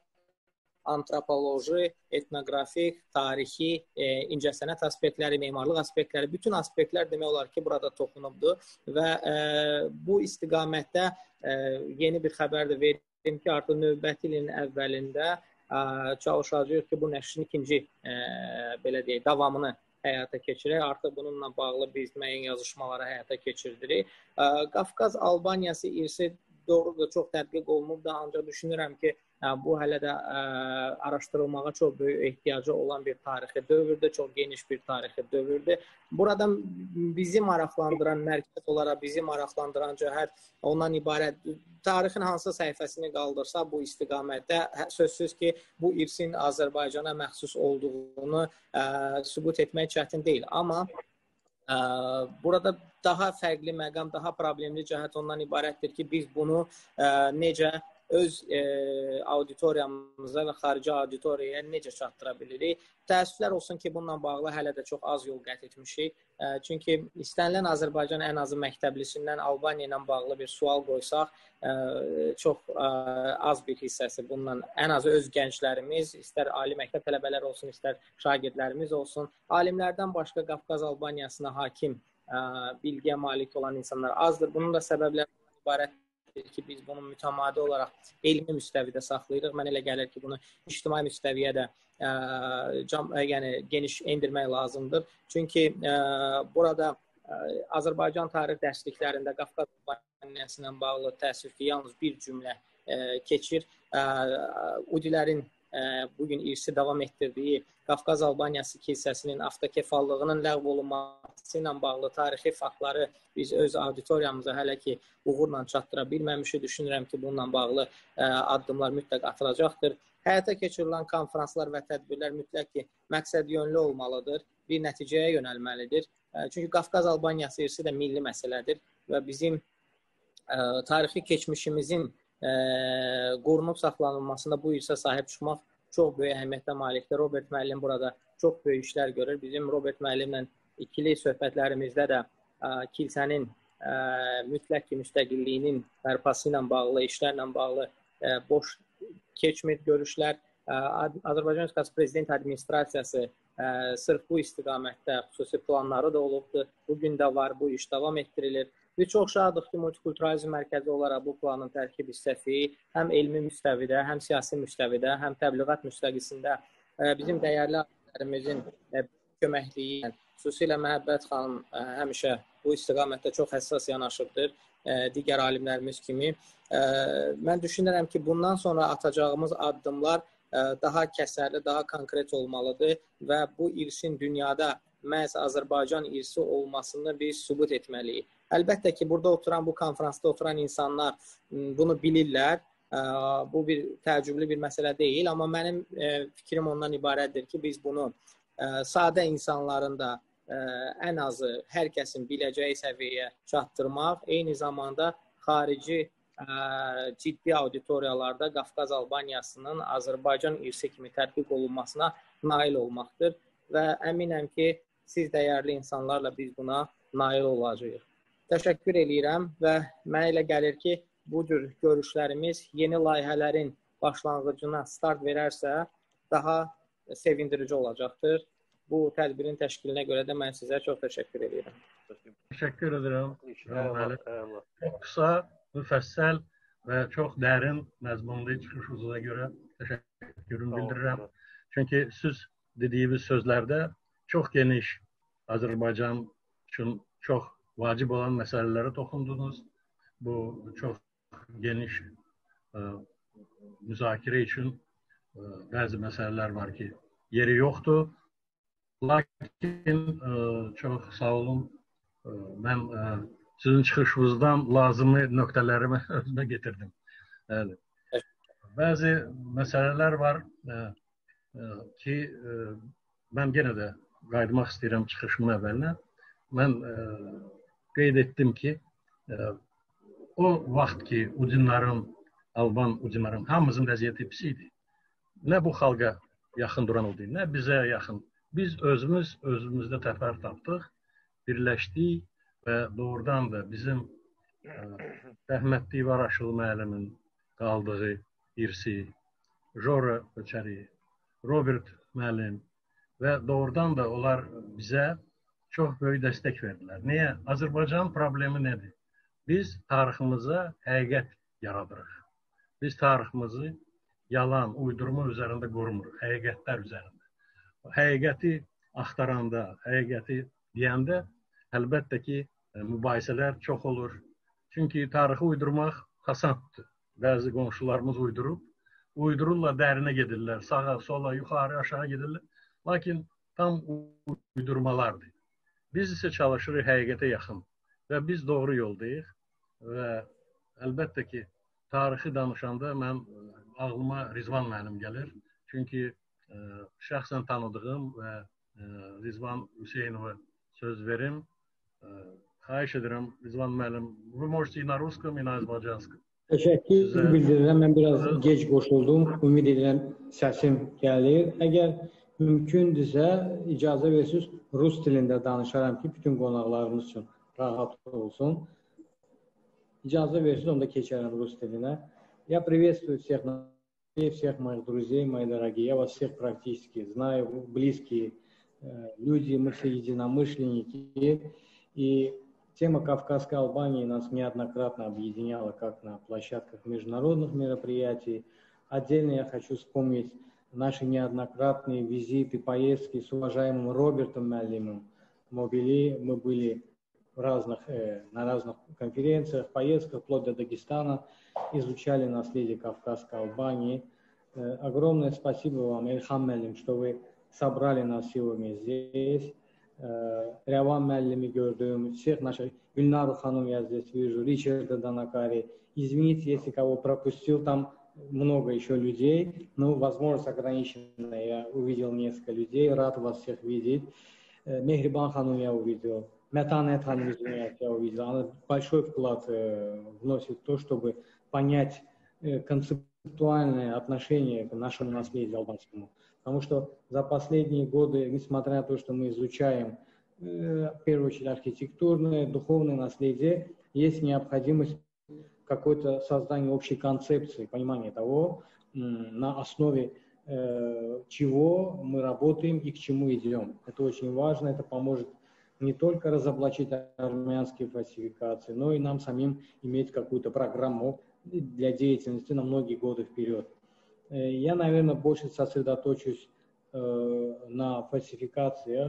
D: antropoloji, etnoqrafik, tarixi, e, incəsənət aspektləri, memarlıq aspektləri, bütün aspektlər demək olar ki, burada toxunubdur və e, bu istiqamətdə e, yeni bir xəbər də verdim ki, artıq növbəti ilin əvvəlində e, çalışacağıq ki, bu nəşrin ikinci e, belə deyək, davamını həyata keçirək. Artıq bununla bağlı biz müəyyən yazışmaları həyata keçirdirik. E, Qafqaz Albaniyası irsi doğrudur, çox tədqiq olunub da, ancaq düşünürəm ki, bu hələ də ə, araşdırılmağa çox böyük ehtiyacı olan bir tarixi dövrdür, çox geniş bir tarixi dövrdür. Buradan bizi maraqlandıran, mərkəz olaraq bizi maraqlandıran cəhət ondan ibarət, tarixin hansı səhifəsini qaldırsa bu istiqamətdə sözsüz ki, bu irsin Azərbaycana məxsus olduğunu ə, sübut etmək çətin deyil. Amma ə, burada daha fərqli məqam, daha problemli cəhət ondan ibarətdir ki, biz bunu ə, necə öz e, auditoriyamıza və xarici auditoriyaya necə çatdıra bilirik. Təəssüflər olsun ki, bununla bağlı hələ də çox az yol qət etmişik. E, çünki istənilən Azərbaycan ən azı məktəblisindən Albaniya ilə bağlı bir sual qoysaq, e, çox e, az bir hissəsi bundan ən azı öz gənclərimiz, istər ali məktəb tələbələri olsun, istər şagirdlərimiz olsun, alimlərdən başqa Qafqaz Albaniyasına hakim e, bilgiyə malik olan insanlar azdır. Bunun da səbəblərindən ibarət ki, biz bunu mütəmadi olaraq elmi müstəvidə saxlayırıq. Mən elə gəlir ki, bunu ictimai müstəviyə də ə, cam, ə, yəni, geniş endirmək lazımdır. Çünki ə, burada ə, Azərbaycan tarix dərsliklərində Qafqaz Albaniyası ilə bağlı təəssüf ki, yalnız bir cümlə ə, keçir. Ə, Udilərin ə, bugün irsi davam etdirdiyi Qafqaz Albaniyası kilsəsinin avtokefallığının ləğv olunması ilə bağlı tarixi faktları biz öz auditoriyamıza hələ ki uğurla çatdıra bilməmişik. Düşünürəm ki, bununla bağlı ə, addımlar mütləq atılacaqdır. Həyata keçirilən konferanslar və tədbirlər mütləq ki, məqsəd yönlü olmalıdır, bir nəticəyə yönəlməlidir. Ə, çünki Qafqaz Albaniyası irsi də milli məsələdir və bizim ə, tarixi keçmişimizin ə, qorunub saxlanılmasında bu irsə sahib çıxmaq çox böyük əhəmiyyətə malikdir. Robert müəllim burada çox böyük işlər görür. Bizim Robert müəllimlə ikili söhbətlərimizdə də ə, kilsənin ə, mütləq ki, müstəqilliyinin bərpası ilə bağlı, işlərlə bağlı ə, boş keçmir görüşlər. Ə, Azərbaycan Respublikası Prezident Administrasiyası ə, sırf bu istiqamətdə xüsusi planları da olubdur. Bugün də var, bu iş davam etdirilir. Biz çox şadıq ki, multikulturalizm mərkəzi olaraq bu planın tərkib hissəsi həm elmi müstəvidə, həm siyasi müstəvidə, həm təbliğat müstəvisində bizim dəyərli alimlərimizin köməkliyi, xüsusilə Məhəbbət xanım həmişə bu istiqamətdə çox həssas yanaşıbdır, digər alimlərimiz kimi. Mən düşünürəm ki, bundan sonra atacağımız addımlar daha kəsərli, daha konkret olmalıdır və bu irsin dünyada məhz Azərbaycan irsi olmasını biz sübut etməliyik. Əlbəttə ki, burada oturan, bu konferansda oturan insanlar bunu bilirlər. Bu bir təəccüblü bir məsələ deyil, amma mənim fikrim ondan ibarətdir ki, biz bunu sadə insanların da ən azı hər kəsin biləcəyi səviyyəyə çatdırmaq, eyni zamanda xarici ciddi auditoriyalarda Qafqaz Albaniyasının Azərbaycan irsi kimi tətbiq olunmasına nail olmaqdır və əminəm ki, siz dəyərli insanlarla biz buna nail olacağıq. Təşəkkür edirəm və mənə elə gəlir ki, bu cür görüşlərimiz yeni layihələrin başlanğıcına start verərsə, daha sevindirici olacaqdır. Bu tədbirin təşkilinə görə də mən sizə çox təşəkkür edirəm.
A: Teşekkür ederim. Çok kısa, müfəssəl ve çok derin məzmunlu çıxışınıza göre teşekkürümü bildirirəm. Çünkü siz dediğiniz sözlerde çok geniş Azerbaycan için çok vacip olan meselelere dokundunuz. Bu çok geniş e, müzakere için e, bazı meseleler var ki yeri yoktu. Lakin e, çok sağ olun. E, ben e, sizin çıkışınızdan lazımlı noktalarımı özüme getirdim. Evet. Bazı meseleler var e, e, ki e, ben gene de qayıtmaq istəyirəm çıxışımın əvvəlinə. Mən e, qeyd etdim ki e, o vaxt ki udinların, Alban udinların hamımızın vəziyyəti pis idi. Nə bu xalqa yaxın duran oldu, nə bizə yaxın. Biz özümüz özümüzdə təfər tapdıq, birləşdik və doğrudan da bizim e, rəhmətli İvar Aşıl müəllimin qaldığı irsi, Jora Öçəri, Robert müəllim və doğrudan da onlar bizə çox böyük dəstək verdilər. Niyə? Azərbaycan problemi nədir? Biz tariximizə həqiqət yaradırıq. Biz tariximizi yalan, uydurma üzərində qorumuruq, həqiqətlər üzərində. Həqiqəti axtaranda, həqiqəti deyəndə əlbəttə ki, mübahisələr çox olur. Çünki tarixi uydurmaq asandır. Bəzi qonşularımız uydurub, uydururlar, dərinə gedirlər, sağa, sola, yuxarı, aşağı gedirlər. Lakin tam uydurmalardır. Biz isə çalışırıq həqiqətə yaxın və biz doğru yoldayıq və əlbəttə ki, tarixi danışanda mən ağlıma Rizvan müəllim gəlir. Çünki e, şəxsən tanıdığım və e, Rizvan Hüseynova söz verim. E, xahiş edirəm, Rizvan müəllim, вы можете и на русском, и на азərbaycanskом.
E: Təşəkkür Sizə... bildirirəm. Mən biraz gec qoşuldum. Ümid edirəm səsim gəlir. Əgər mümkündürsə, icazə versiniz, rus dilində danışaram ki, bütün qonaqlarımız üçün rahat olsun. İcazə versiniz, onda keçərəm rus dilinə. Я приветствую всех, всех моих друзей, мои дорогие. Я вас всех практически знаю, близкие люди, мы все единомышленники. И тема Кавказской Албании нас неоднократно объединяла как на площадках международных мероприятий. Отдельно я хочу вспомнить наши неоднократные визиты, поездки с уважаемым Робертом Мэллимом в Мобили. Мы были в разных, э, на разных конференциях, поездках, вплоть до Дагестана, изучали наследие Кавказской Албании. Э, огромное спасибо вам, Эльхам Мэллим, что вы собрали нас сегодня здесь. Ряван Мэллими gördüm, всех наших, Гульнару Ханум я здесь вижу, Ричарда Данакари. Извините, если кого пропустил, там много еще людей, но возможность ограничена. Я увидел несколько людей, рад вас всех видеть. Мехрибан Ханум я увидел, Метанет Ханум я увидел. Она большой вклад вносит в то, чтобы понять концептуальное отношение к нашему наследию албанскому. Потому что за последние годы, несмотря на то, что мы изучаем, э, в первую очередь, архитектурное, духовное наследие, есть необходимость какой-то создания общей концепции, понимания того, э, на основе э, чего мы работаем и к чему идем. Это очень важно, это поможет не только разоблачить армянские фальсификации, но и нам самим иметь какую-то программу для деятельности на многие годы вперед. Я, наверное, больше сосредоточусь э, на фальсификациях.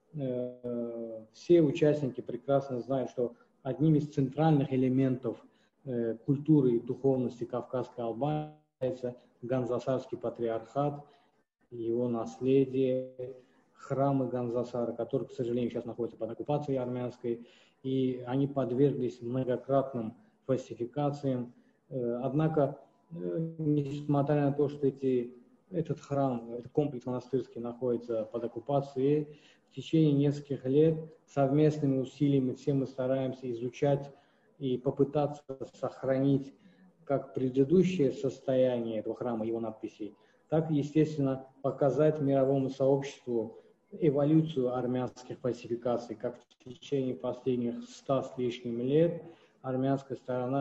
E: Э, все участники прекрасно знают, что одним из центральных элементов э, культуры и духовности Кавказской Албании является Ганзасарский патриархат, его наследие, храмы Ганзасара, которые, к сожалению, сейчас находятся под оккупацией армянской, и они подверглись многократным фальсификациям. Э, однако, несмотря на то, что эти, этот храм, этот комплекс монастырский находится под оккупацией, в течение нескольких лет совместными усилиями все мы стараемся изучать и попытаться сохранить как предыдущее состояние этого храма, его надписей, так, естественно, показать мировому сообществу эволюцию армянских фальсификаций, как в течение последних ста с лишним лет армянская сторона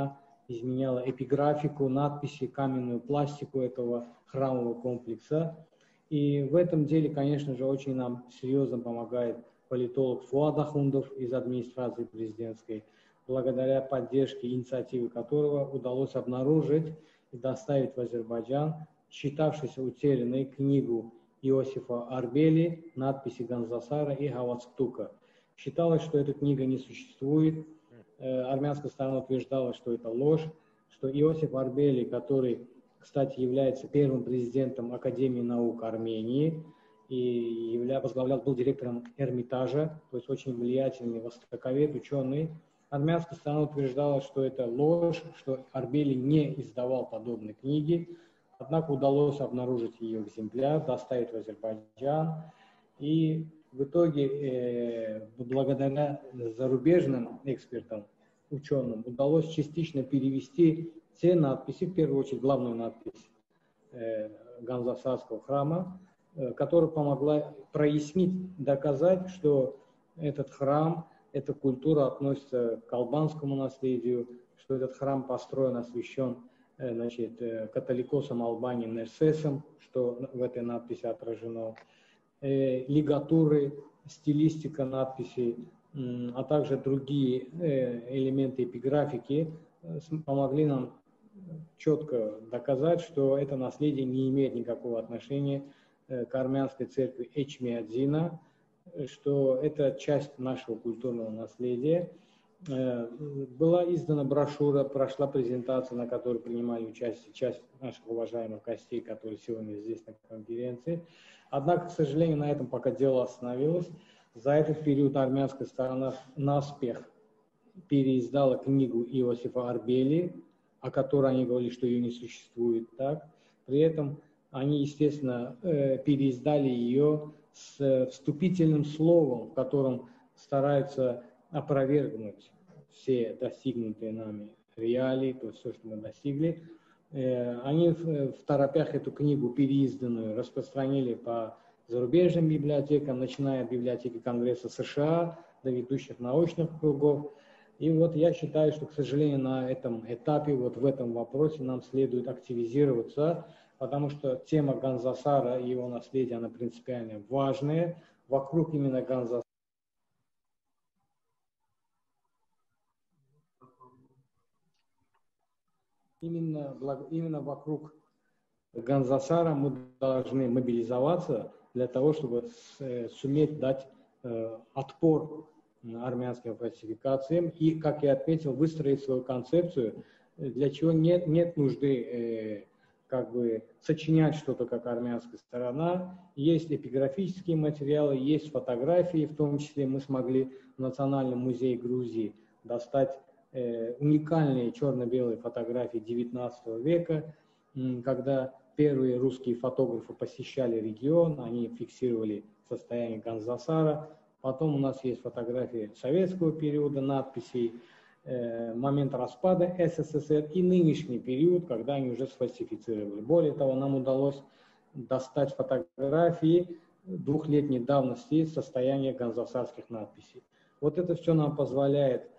E: изменяла эпиграфику, надписи, каменную пластику этого храмового комплекса. И в этом деле, конечно же, очень нам серьезно помогает политолог Фуад Ахундов из администрации президентской, благодаря поддержке, инициативы которого удалось обнаружить и доставить в Азербайджан считавшуюся утерянной книгу Иосифа Арбели «Надписи Ганзасара и Гавацктука». Считалось, что эта книга не существует. Армянская сторона утверждала, что это ложь, что Иосиф Арбели, который, кстати, является первым президентом Академии наук Армении и явля, возглавлял, был директором Эрмитажа, то есть очень влиятельный востоковед, ученый, армянская сторона утверждала, что это ложь, что Арбели не издавал подобные книги, однако удалось обнаружить ее экземпляр, доставить в Азербайджан, и в итоге, э, благодаря зарубежным экспертам, ученым, удалось частично перевести все надписи, в первую очередь главную надпись э, Ганзасарского храма, э, которая помогла прояснить, доказать, что этот храм, эта культура относится к албанскому наследию, что этот храм построен, освящен э, значит, э, католикосом Албании Нерсесом, что в этой надписи отражено. Лигатуры, стилистика надписей, а также другие элементы эпиграфики помогли нам четко доказать, что это наследие не имеет никакого отношения к армянской церкви Эчмиадзина, что это часть нашего культурного наследия. Была издана брошюра, прошла презентация, на которой принимали участие часть наших уважаемых гостей, которые сегодня здесь на конференции. Однако, к сожалению, на этом пока дело остановилось. За этот период армянская сторона наспех переиздала книгу Иосифа Арбели, о которой они говорили, что ее не существует. Так. При этом они, естественно, переиздали ее с вступительным словом, в котором стараются опровергнуть все достигнутые нами реалии, то есть все, что мы достигли. Они в торопях эту книгу переизданную распространили по зарубежным библиотекам, начиная от библиотеки Конгресса США до ведущих научных кругов. И вот я считаю, что, к сожалению, на этом этапе, вот в этом вопросе нам следует активизироваться, потому что тема Ганзасара и его наследия, она принципиально важная. Вокруг именно Ганзасара Именно, именно вокруг Ганзасара мы должны мобилизоваться для того, чтобы суметь дать э, отпор армянским фальсификациям и, как я отметил, выстроить свою концепцию, для чего нет, нет нужды э, как бы сочинять что-то как армянская сторона. Есть эпиграфические материалы, есть фотографии, в том числе мы смогли в Национальном музее Грузии достать уникальные черно-белые фотографии девятнадцатого века, когда первые русские фотографы посещали регион, они фиксировали состояние Ганзасара. Потом у нас есть фотографии советского периода, надписей, э, момент распада СССР и нынешний период, когда они уже сфальсифицировали. Более того, нам удалось достать фотографии двухлетней давности состояния ганзасарских надписей. Вот это все нам позволяет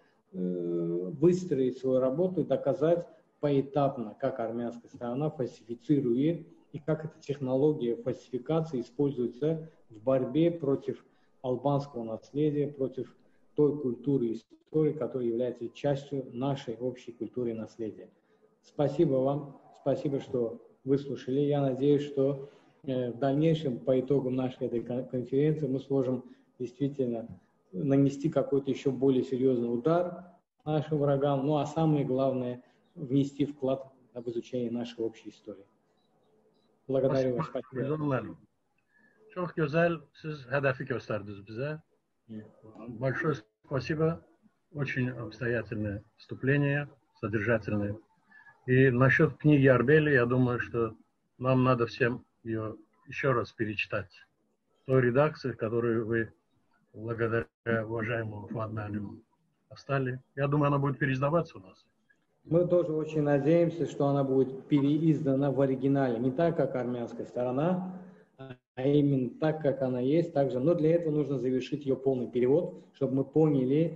E: выстроить свою работу и доказать поэтапно, как армянская сторона фальсифицирует и как эта технология фальсификации используется в борьбе против албанского наследия, против той культуры и истории, которая является частью нашей общей культуры и наследия. Спасибо вам, спасибо, что выслушали. Я надеюсь, что в дальнейшем по итогам нашей этой конференции мы сможем действительно нанести какой-то еще более серьезный удар нашим врагам, ну а самое главное, внести вклад в изучение нашей общей истории. Благодарю вас. Спасибо.
A: Çok güzel, siz hedefi gösterdiniz bize. Большое спасибо. Очень обстоятельное вступление, содержательное. И насчет книги Арбели, я думаю, что нам надо всем ее еще раз перечитать. В той редакции, которую вы благодаря уважаемому Фуаду оставили. Я думаю, она будет переиздаваться у нас.
E: Мы тоже очень надеемся, что она будет переиздана в оригинале. Не так, как армянская сторона, а именно так, как она есть. Также, но для этого нужно завершить ее полный перевод, чтобы мы поняли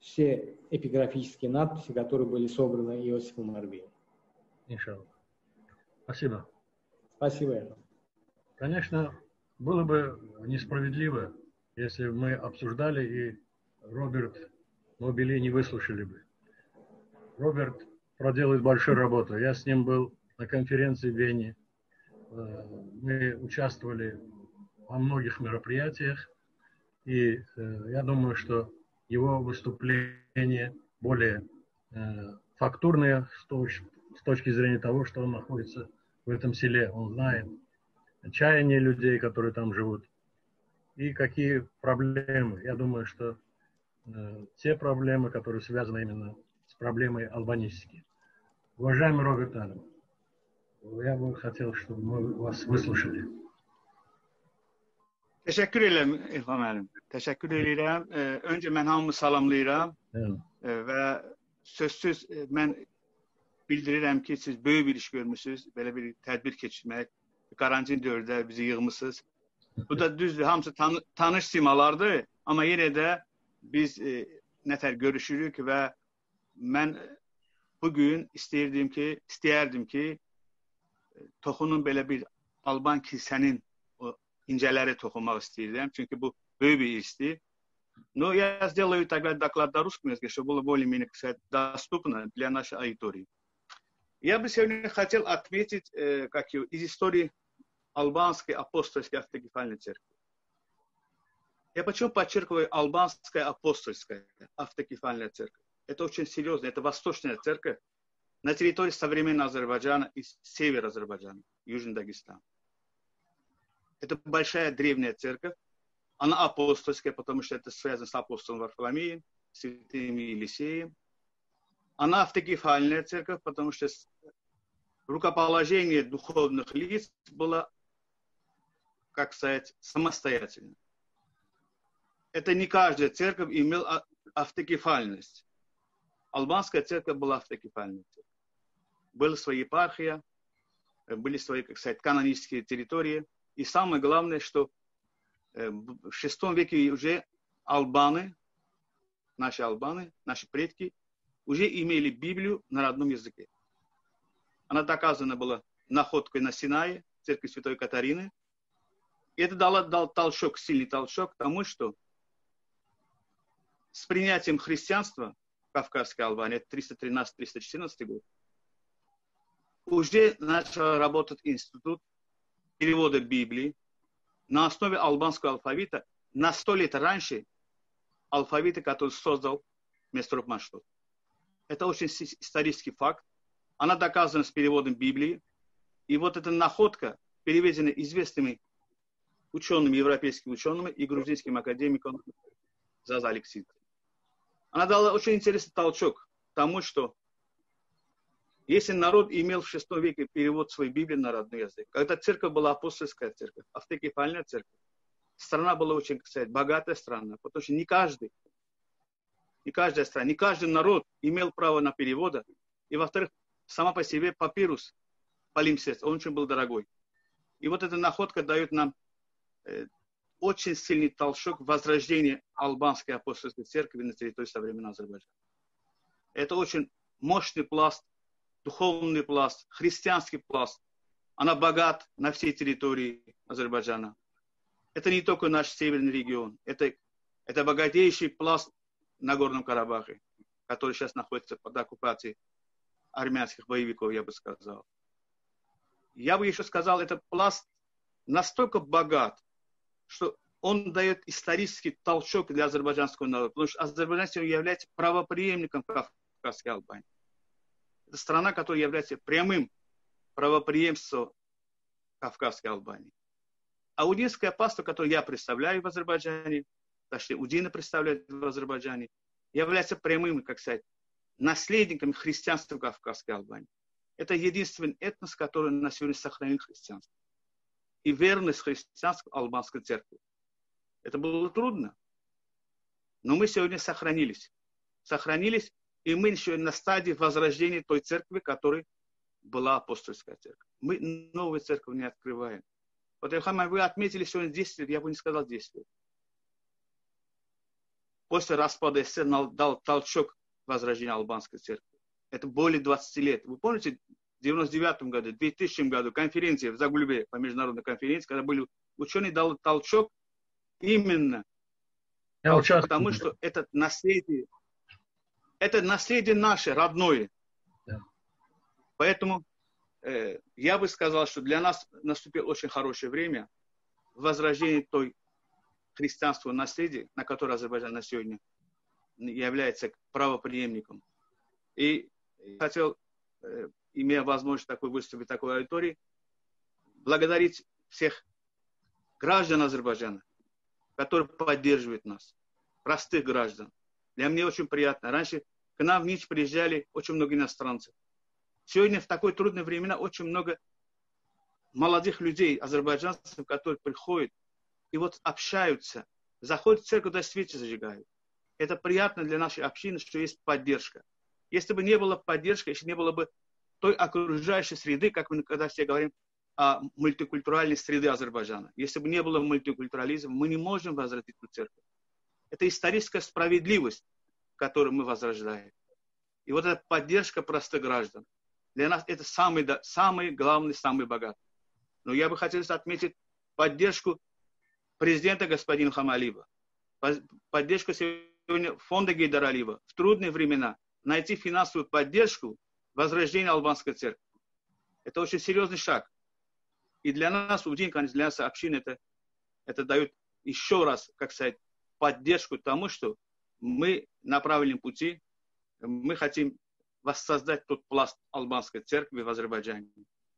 E: все эпиграфические надписи, которые были собраны Иосифом Арби.
A: Иншаллах. Спасибо.
E: Спасибо.
A: Конечно, было бы несправедливо, если мы обсуждали и Роберт Мобили не выслушали бы. Роберт проделает большую работу. Я с ним был на конференции в Вене. Мы участвовали во многих мероприятиях. И я думаю, что его выступление более фактурное с точки зрения того, что он находится в этом селе. Он знает чаяние людей, которые там живут, и какие проблемы. Я думаю, что э, те проблемы, которые связаны именно с проблемой албанистики. Уважаемый Роберт Адам, я бы хотел, чтобы мы вас выслушали.
F: Teşekkür ederim İlham müəllim. Teşekkür edirəm. Ee, öncə mən hamını salamlayıram.
A: Evet.
F: Ee, və sözsüz mən bildirirəm ki, siz böyük bir iş görmüsünüz. Belə bir tədbir keçirmək. Karantin dövrdə bizi yığmısınız. Bu da düzdür. Hamısı tanı tanış simalardır. Amma yenə də biz e, nətər görüşürük və mən bugün istəyirdim ki, istəyərdim ki, toxunun belə bir Alban kilsənin incələri toxunmaq istəyirəm. Çünki bu böyük bir işdir. Но я сделаю тогда доклад на русском языке, чтобы было более-менее доступно для нашей аудитории. Я бы сегодня хотел отметить э, как его, из истории Албанской апостольской автокефальной церкви. Я почему подчеркиваю Албанская апостольская автокефальная церковь? Это очень серьезно, это восточная церковь на территории современного Азербайджана и севера Азербайджана, Южный Дагестан. Это большая древняя церковь. Она апостольская, потому что это связано с апостолом Варфоломеем, святым Елисеем. Она автокефальная церковь, потому что рукоположение духовных лиц было, как сказать, самостоятельно. Это не каждая церковь имела автокефальность. Албанская церковь была автокефальной церковью. Была своя епархия, были свои, как сказать, канонические территории. И самое главное, что в шестом веке уже албаны, наши албаны, наши предки, уже имели Библию на родном языке. Она доказана была находкой на Синае, церкви Святой Катарины. И это дало, дал толчок, сильный толчок к тому, что с принятием христианства в Кавказской Албании, это триста тринадцатый — триста четырнадцатый год, уже начал работать институт перевода Библии на основе албанского алфавита на сто лет раньше алфавита, который создал Местроб Маштот. Это очень исторический факт. Она доказана с переводом Библии. И вот эта находка переведена известными учеными, европейскими учеными и грузинским академиком Заза Алексиевым. Она дала очень интересный толчок к тому, что если народ имел в шестом веке перевод своей Библии на родной язык, когда церковь была апостольская церковь, автокефальная церковь, страна была очень, так сказать, богатая страна, потому что не каждый, не каждая страна, не каждый народ имел право на переводы. И, во-вторых, сама по себе папирус, палимсец, он очень был дорогой. И вот эта находка дает нам э, очень сильный толчок в возрождении албанской апостольской церкви на территории современного Азербайджана. Это очень мощный пласт, духовный пласт, христианский пласт. Она богат на всей территории Азербайджана. Это не только наш северный регион. Это, это богатейший пласт на Горном Карабахе, который сейчас находится под оккупацией армянских боевиков, я бы сказал. Я бы еще сказал, этот пласт настолько богат, что он дает исторический толчок для азербайджанского народа, потому что Азербайджан является правопреемником Кавказской Албании. Это страна, которая является прямым правопреемством Кавказской Албании. А удинское паство, которое я представляю в Азербайджане, точнее, Удина представляет в Азербайджане, является прямым, как сказать, наследником христианства Кавказской Албании. Это единственный этнос, который на сегодня сохранил христианство. И верность христианской албанской церкви. Это было трудно. Но мы сегодня сохранились. Сохранились, и мы еще на стадии возрождения той церкви, которая была апостольская церковь. Мы новую церковь не открываем. Вот, Илхам, вы отметили сегодня десять лет, я бы не сказал десять лет. после распада СССР дал толчок возрождению албанской церкви. Это более двадцати лет. Вы помните, в девяносто девятом году, в двухтысячном году конференция в Загульбе, по международной конференции, когда были ученые, дал толчок именно толчок, потому что это наследие, это наследие наше, родное. Да. Поэтому э, я бы сказал, что для нас наступило очень хорошее время возрождения той христианского наследия, на которое Азербайджан на сегодня является правопреемником. И хотел, э, имея возможность такой выступить, такой аудитории, благодарить всех граждан Азербайджана, которые поддерживают нас, простых граждан. Для меня очень приятно. Раньше к нам в Нич приезжали очень много иностранцев. Сегодня в такое трудное времена очень много молодых людей, азербайджанцев, которые приходят и вот общаются, заходят в церковь, да свечи зажигают. Это приятно для нашей общины, что есть поддержка. Если бы не было поддержки, если не было бы той окружающей среды, как мы когда все говорим о мультикультуральной среде Азербайджана, если бы не было мультикультурализма, мы не можем возродить эту церковь. Это историческая справедливость, которую мы возрождаем. И вот эта поддержка простых граждан, для нас это самый, самый главный, самый богатый. Но я бы хотел отметить поддержку президента господина Хамалиева, поддержку сегодня фонда Гейдара Алиева в трудные времена, найти финансовую поддержку возрождения албанской церкви. Это очень серьезный шаг. И для нас, Удин, конечно, для нас общины, это, это дает еще раз, как сказать, поддержку тому, что мы на правильном пути, мы хотим воссоздать тот пласт албанской церкви в Азербайджане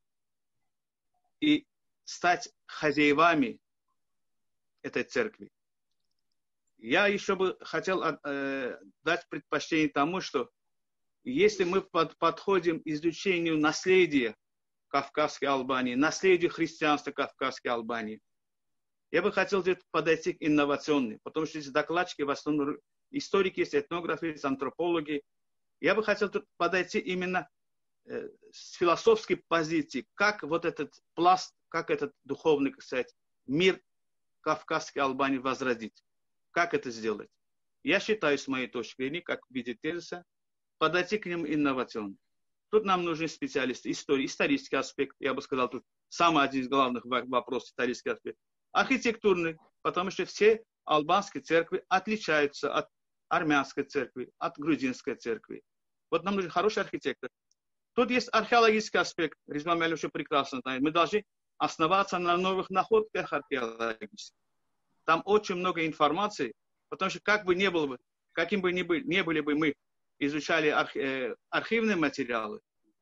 F: и стать хозяевами этой церкви. Я еще бы хотел э, дать предпочтение тому, что если мы под, подходим к изучению наследия Кавказской Албании, наследию христианства Кавказской Албании, я бы хотел подойти к инновационной, потому что здесь докладчики, в основном историки, есть этнографы, есть антропологи. Я бы хотел подойти именно э, с философской позиции, как вот этот пласт, как этот духовный, так сказать, мир Кавказской Албании возродить. Как это сделать? Я считаю, с моей точки зрения, как в виде тезиса, подойти к ним инновационно. Тут нам нужны специалисты, истории, исторический аспект, я бы сказал, тут самый один из главных вопросов, исторический аспект. Архитектурный, потому что все албанские церкви отличаются от армянской церкви, от грузинской церкви. Вот нам нужен хороший архитектор. Тут есть археологический аспект, Резван Мялев очень прекрасно знает. Мы должны основаться на новых находках археологических. Там очень много информации, потому что как бы не было бы, каким бы ни были, не были бы мы изучали арх, э, архивные материалы,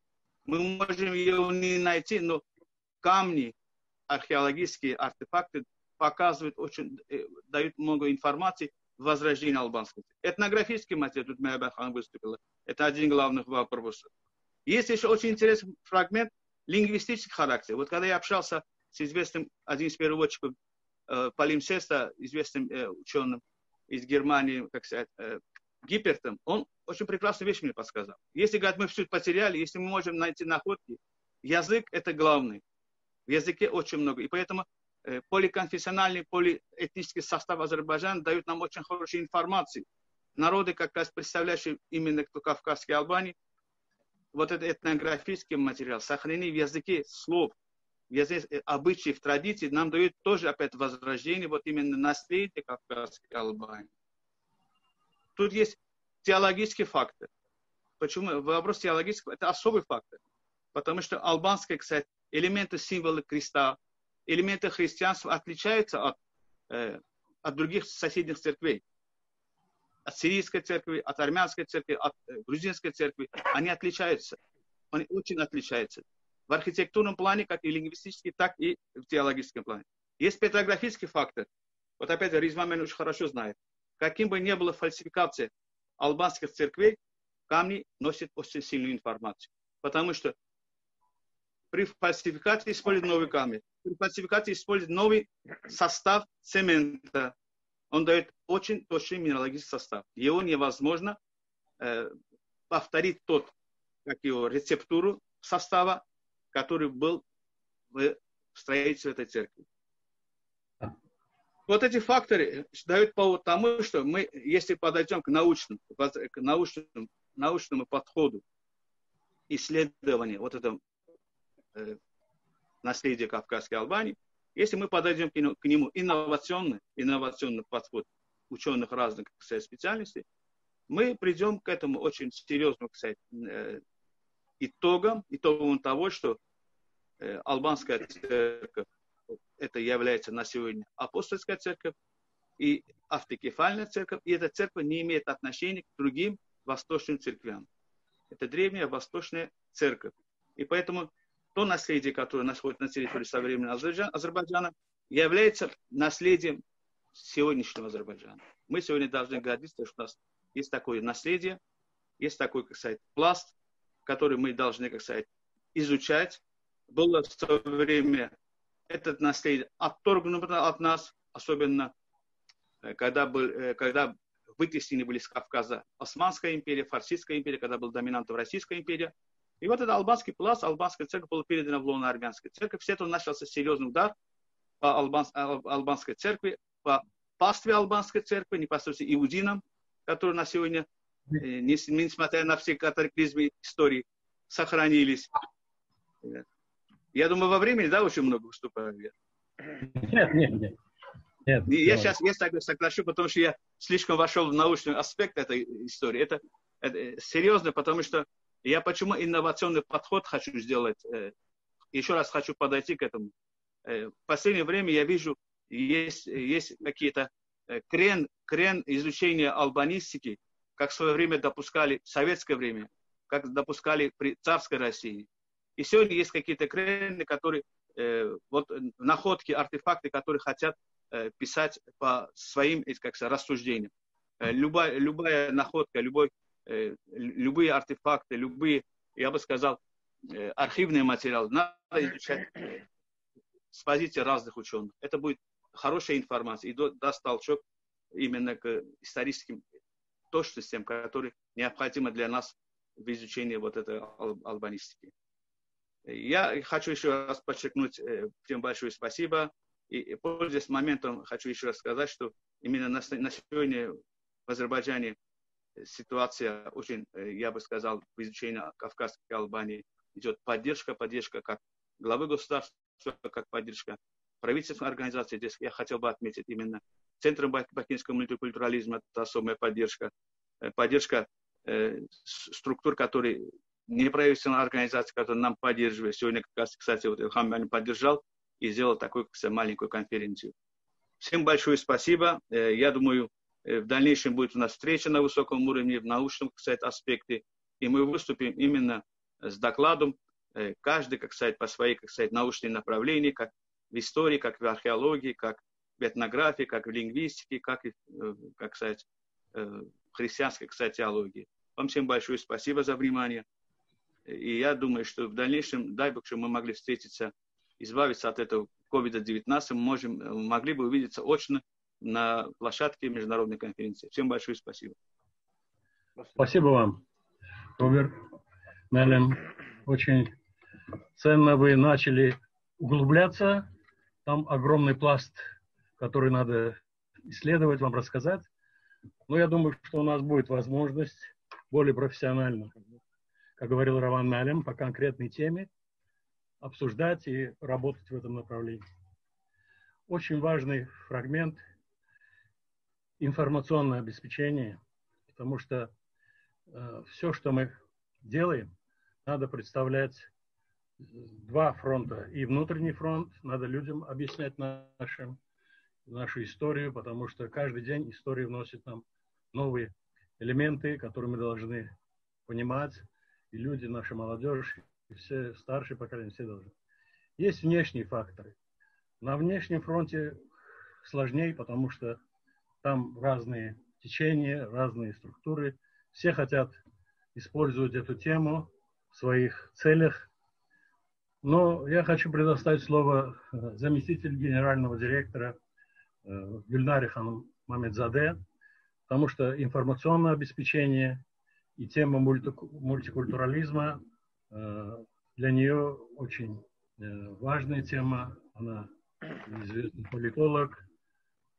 F: мы можем ее не найти, но камни, археологические артефакты показывают очень, э, дают много информации в возрождении албанской. Этнографический материал, тут Мэйбан Хан выступила, это один из главных вопросов. Есть еще очень интересный фрагмент лингвистический характер. Вот когда я общался с известным, один из переводчиков, э, Палимсеста, известным э, ученым из Германии, как сказать, э, Гипертом, он очень прекрасную вещь мне подсказал. Если, говорят, мы все потеряли, если мы можем найти находки, язык это главный. В языке очень много. И поэтому э, поликонфессиональный, полиэтнический состав Азербайджана дают нам очень хорошую информацию. Народы, как раз представляющие именно Кавказской Албании, вот этот этнографический материал, сохранение в языке слов, в языке обычаев, традиций, нам дают тоже опять возрождение вот именно наследия Кавказской Албании. Тут есть теологический фактор. Почему? Вопрос теологического – это особый фактор. Потому что албанские, кстати, элементы символа креста, элементы христианства отличаются от, э, от других соседних церквей. От сирийской церкви, от армянской церкви, от э, грузинской церкви. Они отличаются. Они очень отличаются. В архитектурном плане, как и лингвистически, так и в теологическом плане. Есть петрографический фактор. Вот опять Резван Мялев очень хорошо знает. Каким бы ни было фальсификация албанских церквей, камни носят очень сильную информацию. Потому что при фальсификации используют новый камень. При фальсификации используют новый состав цемента. Он дает очень точный минералогический состав. Его невозможно э, повторить тот, как его, рецептуру состава, который был в строительстве этой церкви. Вот эти факторы дают повод тому, что мы, если подойдем к научному, к научному, научному подходу исследования вот этого э, наследия Кавказской Албании, если мы подойдем к нему, к нему инновационный, инновационный подход ученых разных, кстати, специальностей, мы придем к этому очень серьезным, кстати, э, итогам, итогам того, что э, албанская церковь это является на сегодня апостольская церковь и автокефальная церковь, и эта церковь не имеет отношения к другим восточным церквям. Это древняя восточная церковь. И поэтому то наследие, которое находится на территории современного Азербайджана, является наследием сегодняшнего Азербайджана. Мы сегодня должны гордиться, что у нас есть такое наследие, есть такой, как сказать, пласт, который мы должны, как сказать, изучать. Было в свое время этот наследие отторгнуто от нас, особенно когда, был, когда вытеснены были с Кавказа Османская империя, Фарсидская империя, когда был доминантом Российская империя. И вот этот албанский пласт, албанская церковь была передана в лоно армянской церкви. Все это начался серьезный удар по албан, албанской церкви, по пастве албанской церкви, непосредственно иудинам, которые на сегодня, несмотря на все катаклизмы истории, сохранились. Я думаю, во времени, да, очень много выступаю.
A: Нет, нет, нет. нет
F: я сейчас я сокращу, потому что я слишком вошел в научный аспект этой истории. Это, это серьезно, потому что я почему инновационный подход хочу сделать. Еще раз хочу подойти к этому. В последнее время я вижу, есть, есть какие-то крен, крен изучения албанистики, как в свое время допускали в советское время, как допускали при царской России. И сегодня есть какие-то крены, которые, э, вот находки, артефакты, которые хотят э, писать по своим, как сказать, рассуждениям. Э, любая, любая находка, любой, э, любые артефакты, любые, я бы сказал, э, архивные материалы надо изучать э, с позиции разных ученых. Это будет хорошая информация и даст толчок именно к историческим точностям, которые необходимы для нас в изучении вот этой ал- албанистики. Я хочу еще раз подчеркнуть, всем большое спасибо. И, пользуясь моментом, хочу еще раз сказать, что именно на, на сегодня в Азербайджане ситуация очень, я бы сказал, в изучении Кавказской Албании идет поддержка, поддержка как главы государства, как поддержка правительственной организации. Здесь я хотел бы отметить именно Центром бакинского мультикультурализма, это особая поддержка, поддержка э, структур, которые неправительственная организация, которая нам поддерживает. Сегодня, кстати, вот Илхам Мэлим поддержал и сделал такую, кстати, маленькую конференцию. Всем большое спасибо. Я думаю, в дальнейшем будет у нас встреча на высоком уровне, в научном, кстати, аспекте. И мы выступим именно с докладом, каждый, как сказать, по своей, как сказать, научной направлении, как в истории, как в археологии, как в этнографии, как в лингвистике, как, и, как сказать, в христианской, кстати, теологии. Вам всем большое спасибо за внимание. И я думаю, что в дальнейшем, дай Бог, что мы могли встретиться, избавиться от этого ковид девятнадцать, мы можем, могли бы увидеться очно на площадке международной конференции. Всем большое спасибо.
A: Спасибо вам, Роберт Мэлим. Очень ценно вы начали углубляться. Там огромный пласт, который надо исследовать, вам рассказать. Но я думаю, что у нас будет возможность более профессионально, как говорил Раван Мэлим, по конкретной теме обсуждать и работать в этом направлении. Очень важный фрагмент – информационное обеспечение, потому что э, все, что мы делаем, надо представлять два фронта. И внутренний фронт, надо людям объяснять нашим, нашу историю, потому что каждый день история вносит нам новые элементы, которые мы должны понимать. И люди, наша молодежь, и все старшие поколения, все должны. Есть внешние факторы. На внешнем фронте сложнее, потому что там разные течения, разные структуры. Все хотят использовать эту тему в своих целях. Но я хочу предоставить слово заместителю генерального директора Гюльнаре Ханум Мамедзаде, потому что информационное обеспечение и тема мультикультурализма для нее очень важная тема. Она известный политолог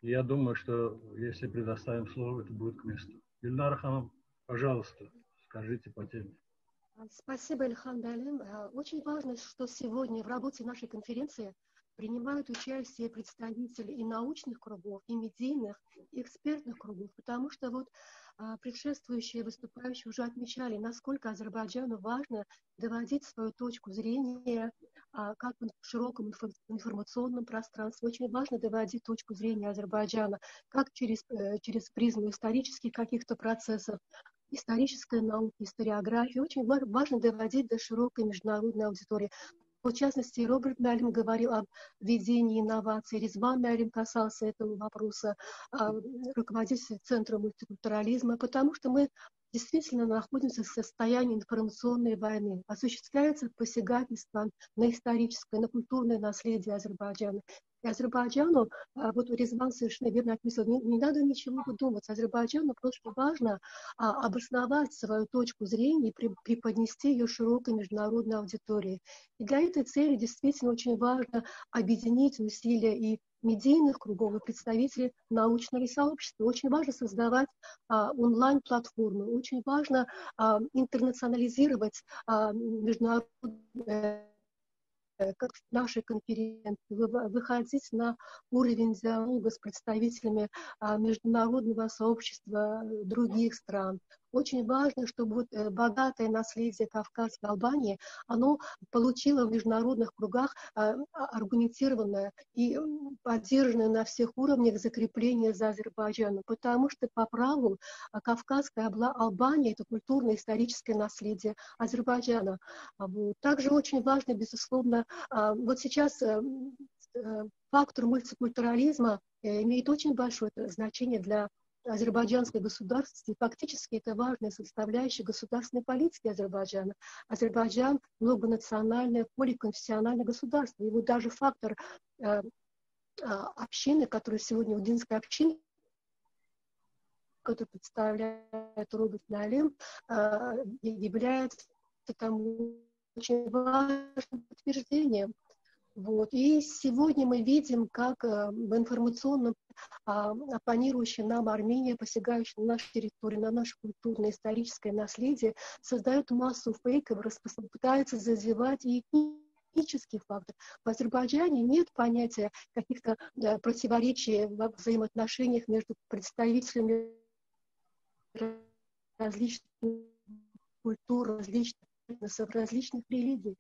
A: И я думаю, что если предоставим слово, это будет к месту. Гульнара Ханым, пожалуйста, скажите по теме.
G: Спасибо, Ильхам Далим. Очень важно, что сегодня в работе нашей конференции принимают участие представители и научных кругов, и медийных, и экспертных кругов, потому что вот предшествующие выступающие уже отмечали, насколько Азербайджану важно доводить свою точку зрения как в широком информационном пространстве. Очень важно доводить точку зрения Азербайджана как через, через призму исторических каких-то процессов, историческая наука, историография. Очень важно доводить до широкой международной аудитории. В частности, Роберт Мэлим говорил о введении инноваций, Резван Мэлим касался этого вопроса, руководитель Центра мультикультурализма, потому что мы действительно находимся в состоянии информационной войны. Осуществляется посягательство на историческое, на культурное наследие Азербайджана. И Азербайджану, вот Резван совершенно верно отметил, не, не надо ничего выдумывать. Азербайджану просто важно а, обосновать свою точку зрения и при, преподнести ее широкой международной аудитории. И для этой цели действительно очень важно объединить усилия и медийных кругов, и представителей научного сообщества. Очень важно создавать а, онлайн-платформы, очень важно а, интернационализировать а, международные как в нашей конференции, выходить на уровень диалога с представителями международного сообщества других стран. Очень важно, чтобы вот богатое наследие Кавказской Албании, оно получило в международных кругах аргументированное и поддержанное на всех уровнях закрепление за Азербайджаном, потому что по праву Кавказская Албания – это культурно-историческое наследие Азербайджана. Также очень важно, безусловно, вот сейчас фактор мультикультурализма имеет очень большое значение для азербайджанской государственности. Фактически это важная составляющая государственной политики Азербайджана. Азербайджан – многонациональное, поликонфессиональное государство. И вот даже фактор э, общины, который сегодня удинская община, которую представляет Роберт Мэлим, э, является тому очень важным подтверждением. Вот. И сегодня мы видим, как э, в информационном а, оппонирующая нам Армения, посягающая на нашу территорию, на наше культурное, историческое наследие, создает массу фейков, пытается зазевать и этнический фактор. В Азербайджане нет понятия каких-то да, противоречий во взаимоотношениях между представителями различных культур, различных этносов, различных религий.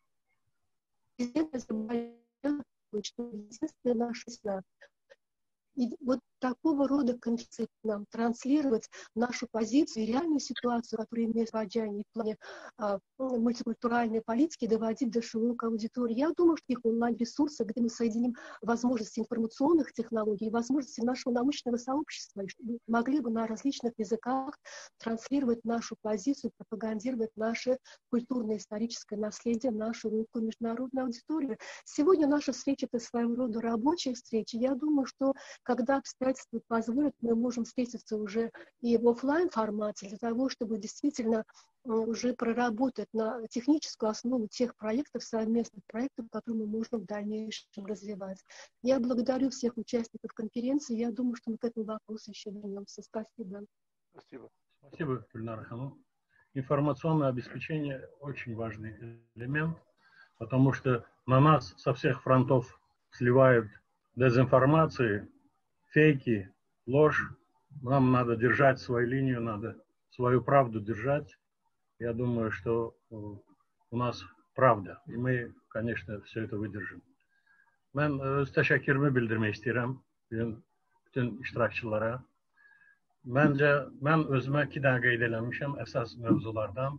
G: Что единственная наша сила. И вот такого рода концепт нам транслировать нашу позицию и реальную ситуацию, которую имеет Азербайджан в плане а, мультикультуральной политики, доводить до широкой аудитории. Я думаю, что их онлайн-ресурсы, где мы соединим возможности информационных технологий, возможности нашего научного сообщества, могли бы на различных языках транслировать нашу позицию, пропагандировать наше культурно-историческое наследие, нашу широкую международную аудиторию. Сегодня наша встреча – это своего рода рабочая встреча. Я думаю, что когда обстоятельства позволят, мы можем встретиться уже и в офлайн формате для того, чтобы действительно уже проработать на техническую основу тех проектов, совместных проектов, которые мы можем в дальнейшем развивать. Я благодарю всех участников конференции. Я думаю, что мы к этому вопросу еще вернемся. Спасибо.
C: Спасибо.
A: Спасибо, Гульнара Ханым. Информационное обеспечение очень важный элемент, потому что на нас со всех фронтов сливают дезинформации, фейки, ложь. Нам надо держать свою линию, надо свою правду держать. Я думаю, что у нас правда. И мы, конечно, все это выдержим. Ben öz təşəkkürümü bildirmək istəyirəm bütün iştirakçılara. Məncə, mən özümə iki dənə qeyd eləmişəm əsas mövzulardan.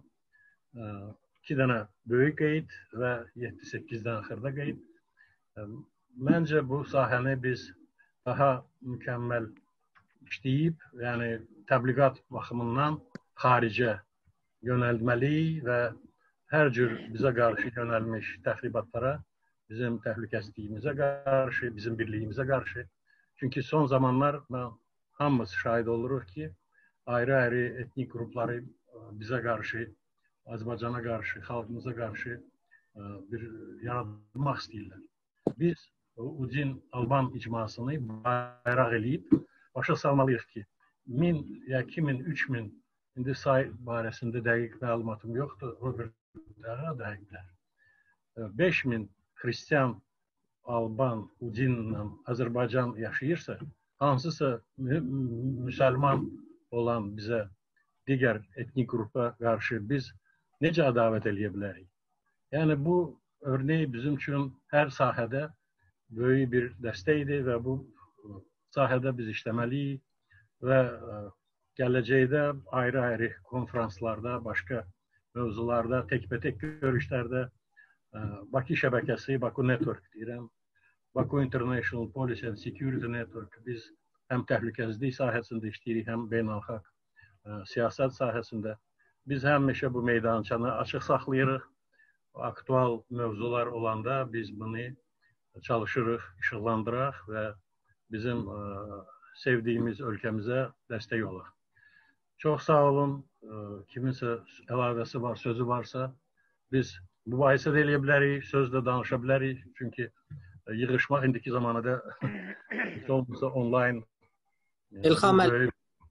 A: İki dənə böyük qeyd və yeddi səkkiz dənə xırda qeyd. Məncə bu sahəni biz daha mükəmməl işləyib, yəni təbliğat baxımından xaricə yönəlməliyik və hər cür bizə qarşı yönəlmiş təxribatlara, bizim təhlükəsizliyimizə qarşı, bizim birliyimizə qarşı. Çünki son zamanlar mən, hamımız şahid oluruq ki, ayrı-ayrı etnik qrupları bizə qarşı, Azərbaycana qarşı, xalqımıza qarşı bir yaratmaq istəyirlər. Biz Udin Alban icmasını bayraq eləyib başa salmalıyıq ki, min ya iki min, üç min indi say barəsində dəqiq məlumatım yoxdur. Robert daha dəqiq bilər. beş min xristian Alban Udinlə Azərbaycan yaşayırsa, hansısa müsəlman olan bizə digər etnik qrupa qarşı biz necə adavət eləyə bilərik? Yəni bu örneği bizim üçün hər sahədə böyük bir dəstəkdir və bu sahədə biz işləməliyik və gələcəkdə ayrı-ayrı konferanslarda, başqa mövzularda, təkbətək görüşlərdə Bakı şəbəkəsi, Baku Network deyirəm, Baku International Policy and Security Network, biz həm təhlükəsizlik sahəsində işləyirik, həm beynəlxalq siyasət sahəsində. Biz həmişə bu meydançanı açıq saxlayırıq. Aktual mövzular olanda biz bunu çalışırıq, işıqlandıraq və bizim sevdiyimiz ölkəmizə dəstək olaq. Çox sağ olun. Kiminsə əlavəsi var, sözü varsa biz mübahisə də eləyə bilərik, sözlə danışa bilərik. Çünki yığışmaq indiki zamanada heç olmasa online.
D: İlham müəllim,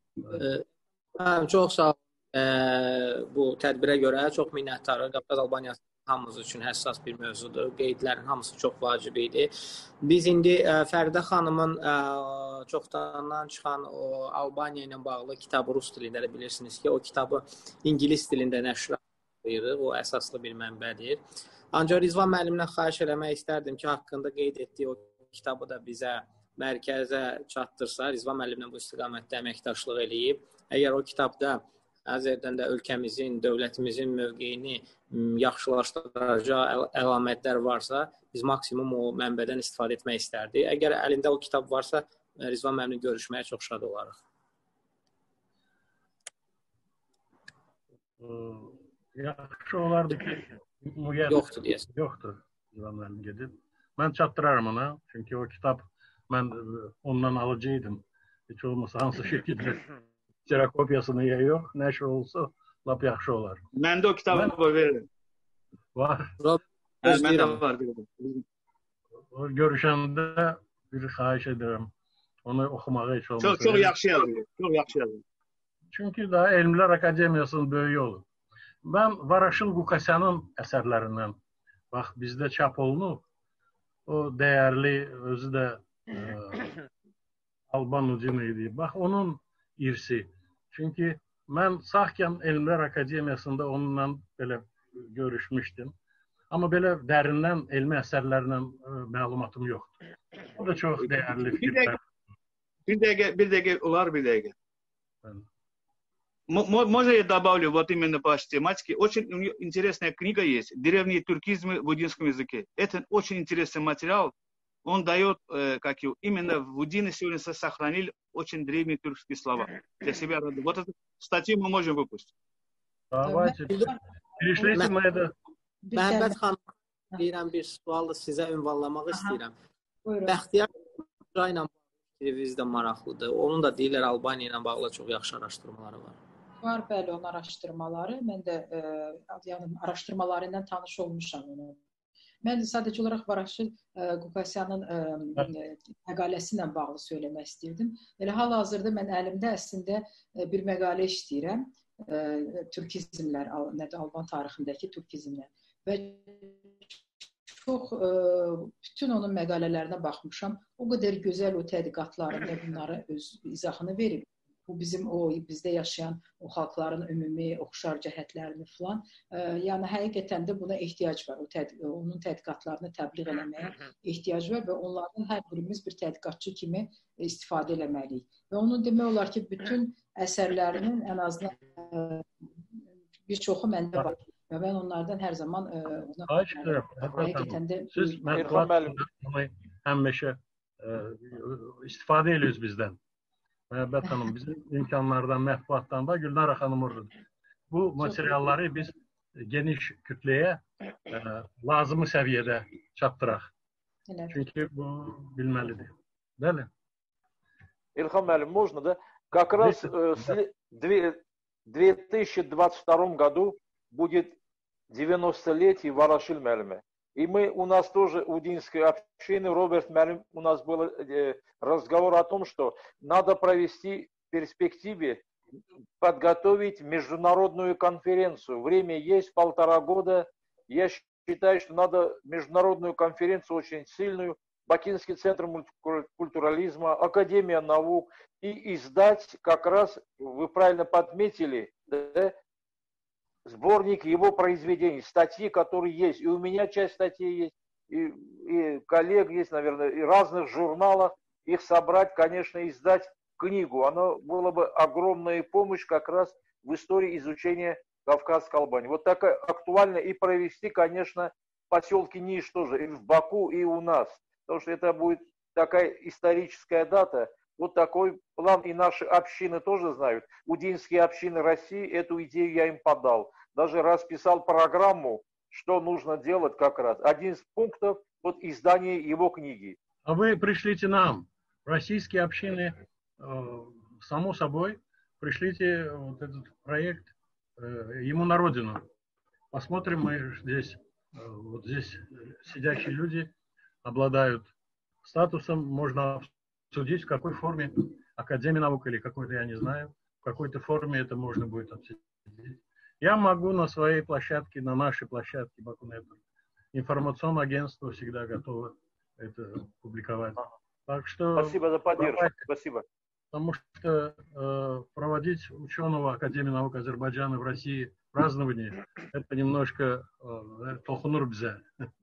D: çox sağ olun. Bu tədbirə görə çox minnətdarıq. Qafqaz Albaniyası hamımız üçün həssas bir mövzudur. Qeydlərin hamısı çox vacib idi. Biz indi Fəridə xanımın çoxdandan çıxan o Albaniya ilə bağlı kitabı rus dilində də bilirsiniz ki, o kitabı ingilis dilində nəşr edirik. O əsaslı bir mənbədir. Ancaq Rizvan müəllimdən xahiş eləmək istərdim ki, haqqında qeyd etdiyi o kitabı da bizə mərkəzə çatdırsa, Rizvan müəllimlə bu istiqamətdə əməkdaşlıq eləyib. Əgər o kitabda Azərdən də ölkəmizin, dövlətimizin mövqeyini yaxşılaşdıracaq əlamətlər varsa, biz maksimum o mənbədən istifadə etmək istərdik. Əgər əlində o kitab varsa, Rizvan müəllimlə görüşməyə çox şad olarıq.
A: Yaxşı olardı ki,
D: yoxdur deyəsin.
A: Yoxdur, Rizvan müəllim gedib. Mən çatdırarım ona, çünki o kitab mən ondan alıcıydım. Heç olmasa hansı şirkətlə Xerokopiyasını ya yox, nəşr olsa lap yaxşı olar.
F: Mən də o kitabı mən... veririm.
A: Var.
F: Mən də var.
A: Görüşəndə bir xahiş edirəm. Onu oxumağı heç olmasa.
F: Çox, çox yaxşı yazılır. Çox yaxşı yazılır.
A: Çünki daha Elmlər Akademiyasının böyüyü olur. Mən Varaşil Qukasyanın əsərlərindən, bax bizdə çap olunub, o dəyərli, özü də e, Alban Udin idi. Bax onun irsi. Çünki mən sağkən Elmlər Akademiyasında onunla belə görüşmüşdüm. Amma belə dərindən elmi əsərlərlə məlumatım yoxdur. O da çox dəyərli fikirlər.
F: Bir dəqiqə, bir dəqiqə olar, bir dəqiqə. Можно я добавлю вот именно по тематике? Очень интересная книга есть «Древние тюркизмы в удинском языке». Это очень интересный материал. Он дает, э, как его, именно в Удине сегодня сохранили очень древние тюркские слова. Для себя рады. Вот эту статью мы можем выпустить.
A: Давайте. Перешлите мы это.
D: Məhəbbət xanım, deyirəm bir sualı sizə ünvanlamaq istəyirəm. Bəxtiyar ilə fikriniz də maraqlıdır. Onun da deyirlər Albaniya ilə bağlı çox yaxşı araşdırmaları var.
B: Var, bəli, onun araşdırmaları. Mən də e, yəni, araşdırmalarından tanış olmuşam onun. Mən sadəcə olaraq Varaşil Qukasyanın məqaləsi ilə bağlı söyləmək istəyirdim. Elə hal-hazırda mən əlimdə əslində bir məqalə işləyirəm. Türkizmlər, Alban tarixindəki türkizmlər. Və çox, bütün onun məqalələrinə baxmışam. O qədər gözəl o tədqiqatlarında bunları öz izahını verib. Bu bizim o bizdə yaşayan o xalqların ümumi oxşar cəhətlərini filan. E, yəni həqiqətən də buna ehtiyac var. O təd onun tədqiqatlarını təbliğ eləməyə ehtiyac var və onlardan hər birimiz bir tədqiqatçı kimi istifadə eləməliyik. Və onun demək olar ki, bütün əsərlərinin ən azından e, bir çoxu məndə var. Və mən onlardan hər zaman e, ona həqiqətən də
A: siz məlumatları həmişə e, istifadə edirsiniz bizdən. Məhəbbət xanım, bizim imkanlardan, mətbuatdan da Gülnara xanım oradadır. Bu materialları biz geniş kütləyə e, lazımı səviyyədə çatdıraq. Çünki bu bilməlidir. Bəli.
C: Ильхам Мэлим, можно, да? Как раз э, в две тысячи двадцать втором году будет девяностолетие Варашил Мэлиме. И мы, у нас тоже, у Удинской общины, Роберт Мэлим, у нас был э, разговор о том, что надо провести в перспективе, подготовить международную конференцию. Время есть, полтора года. Я считаю, что надо международную конференцию очень сильную, Бакинский центр мультикультурализма, Академия наук, и издать как раз, вы правильно подметили, да, сборник его произведений, статьи, которые есть. И у меня часть статей есть, и, и коллег есть, наверное, и разных журналах. Их собрать, конечно, издать книгу. Оно было бы огромная помощь как раз в истории изучения Кавказской Албании. Вот такая актуальная. И провести, конечно, в поселке Ниш тоже, и в Баку, и у нас. Потому что это будет такая историческая дата. Вот такой план, и наши общины тоже знают. Удинские общины России, эту идею я им подал. Даже расписал программу, что нужно делать как раз. Один из пунктов вот издания его книги.
A: А вы пришлите нам, российские общины, само собой, пришлите вот этот проект ему на родину. Посмотрим, мы здесь, вот здесь сидящие люди обладают статусом, можно судить, в какой форме, Академия наук или какой-то, я не знаю, в какой-то форме это можно будет обсудить. Я могу на своей площадке, на нашей площадке Бакунет, информационное агентство всегда готово это публиковать. Так что,
C: спасибо за поддержку.
A: Давайте,
C: спасибо.
A: Потому что э, проводить ученого Академии наук Азербайджана в России празднование, это немножко толхунур бзе.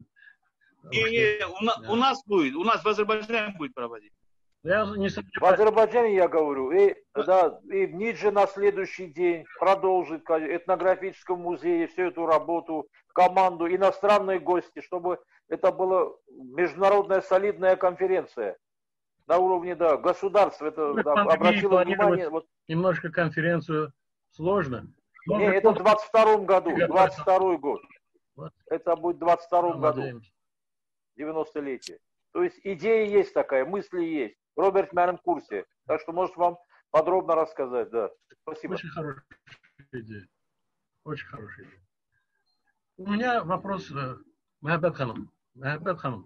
F: У нас будет, у нас в Азербайджане будет проводить.
A: Я не
C: в Азербайджане, я говорю, и, да, и в Нидже на следующий день продолжит в этнографическом музее всю эту работу, команду, иностранные гости, чтобы это была международная солидная конференция на уровне, да, государства. Это да, обратило внимание. Вот,
A: немножко конференцию сложно.
C: Не, это в двадцать втором году, двадцать второй год. Это будет в двадцать втором году, девяностолетие. То есть идея есть такая, мысли есть. Роберт Мэлим в курсе. Так что может вам подробно рассказать, да. Спасибо.
A: Очень хорошая идея. Очень хорошая идея. У меня вопрос, Мəhəbbət xanım. Məhəbbət xanım.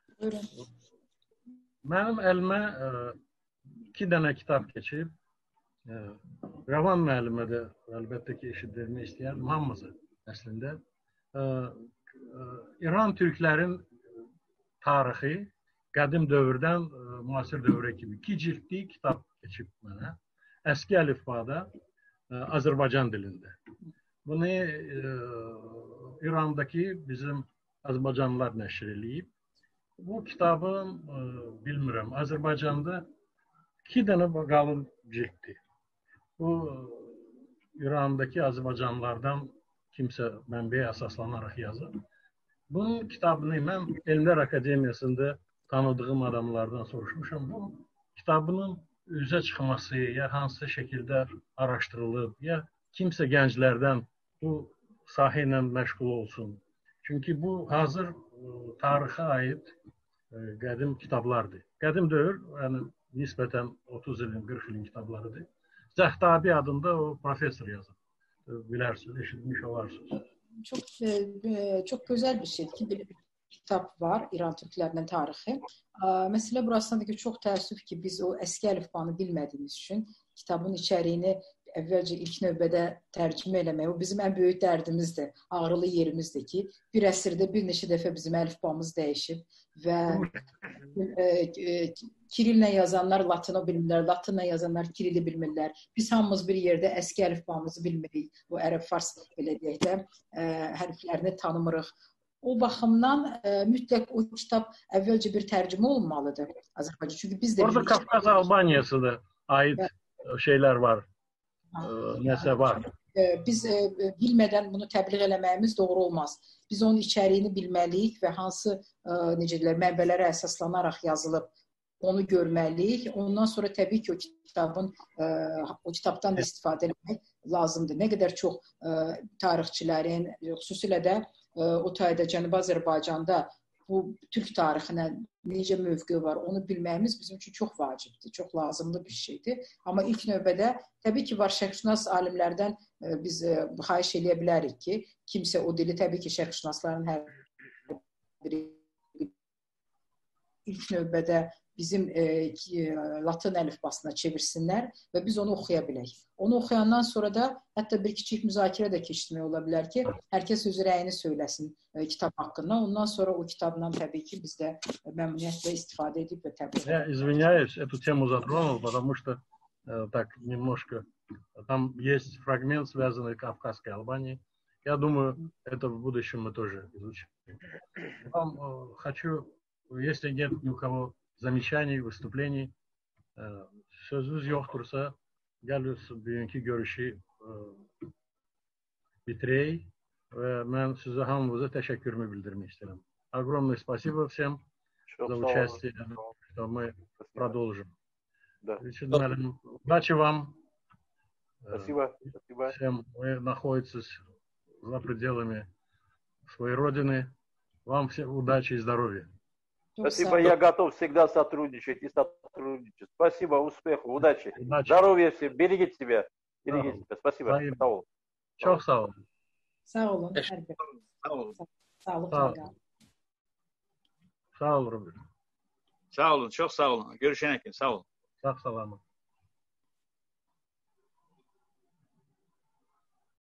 A: Mənim əlimə iki dənə kitab keçib. Ravan müəllimə də əlbəttə ki, eşitdirmək istəyərdim hamımızı əslində. İran türklərin tarixi qədim dövrdən müasir dövrə kimi iki cildli kitab keçib mənə. Əski əlifbada Azərbaycan dilində. Bunu İrandakı bizim Azərbaycanlılar nəşr eləyib. Bu kitabın bilmirəm, Azərbaycanda iki dənə qalın cilddir. Bu İrandakı Azərbaycanlılardan kimsə mənbəyə əsaslanaraq yazıb. Bunun kitabını mən Elmlər Akademiyasında tanıdığım adamlardan soruşmuşam. Bu kitabının üzə çıxması ya hansı şəkildə araşdırılıb, ya kimsə gənclərdən bu sahə ilə məşğul olsun. Çünki bu hazır tarixə aid qədim kitablardır. Qədim dövr, yəni nisbətən otuz ilin, qırx ilin kitablarıdır. Zəhtabi adında o profesör yazıb. Bilərsiniz, eşitmiş olarsınız.
B: Çok e, çok güzel bir şey ki bir kitap var İran Türklerinin tarihi. Mesela burasındaki çok təəssüf ki biz o eski əlifbanı bilmədiyimiz üçün kitabın içeriğini əvvəlcə ilk növbədə tərcümə eləmək, o bizim ən böyük dərdimizdir, ağrılı yerimizdir ki, bir əsrdə bir neçə dəfə bizim əlifbamız dəyişib və e, e, Kirillə yazanlar Latını bilmirlər, Latınla yazanlar Kirili bilmirlər. Biz hamımız bir yerdə əski əlifbamızı bilmirik, o ərəb fars belə deyək də, e, hərflərini tanımırıq. O baxımdan e, mütləq o kitab əvvəlcə bir tərcümə olmalıdır Azərbaycan. Çünki biz də
A: orada Kafkaz Albaniyası da ait şeylər var. Nəsə var.
B: Biz e, bilmədən bunu təbliğ eləməyimiz doğru olmaz. Biz onun içəriğini bilməliyik və hansı e, necə deyirlər, mənbələrə əsaslanaraq yazılıb onu görməliyik. Ondan sonra təbii ki o kitabın e, o kitabdan da istifadə etmək lazımdır. Nə qədər çox e, tarixçilərin, xüsusilə də e, o tayda Cənubi Azərbaycanda bu Türk tarixinə necə mövqe var, onu bilməyimiz bizim üçün çox vacibdir, çox lazımlı bir şeydir. Amma ilk növbədə təbii ki var şərqşünas alimlərdən e, biz e, xahiş eləyə bilərik ki, kimsə o dili təbii ki şərqşünasların hər ilk növbədə bizim e, latın əlifbasına çevirsinlər və biz onu oxuya bilək. Onu oxuyandan sonra da hətta bir kiçik müzakirə də keçirmək ola bilər ki, hər kəs öz rəyini söyləsin e, kitab haqqında. Ondan sonra o kitabdan təbii ki, biz də məmnuniyyətlə istifadə edib və təbliğ
A: Я извиняюсь, эту тему затронул, потому что э, так немножко там есть фрагмент, связанный с Кавказской Албанией. Я думаю, это в будущем мы тоже изучим. Вам э, хочу, если нет ни у кого замечаний, выступлений, э, sözünüz yoktursa gəlin bugünkü görüşü e, bitirək və mən sizə hamınıza təşəkkürümü bildirmək istəyirəm. Огромное спасибо всем за участие, что мы продолжим.
C: Да.
A: Удачи вам.
C: Спасибо. Спасибо.
A: Всем, вы находитесь за пределами своей родины. Вам всем удачи и здоровья.
C: Спасибо, я готов всегда сотрудничать и сотрудничать. Спасибо, успехов, удачи.
A: Удачи.
C: Здоровья всем, берегите себя. Берегите себя. Спасибо. Sağ olun.
A: Çok sağ olun.
B: Sağ olun.
F: Sağ olun.
B: Sağ olun.
A: Sağ olun. Sağ olun.
F: Sağ olun, çok sağ olun. Görüşene kadar sağ olun.
A: Sağ selamet.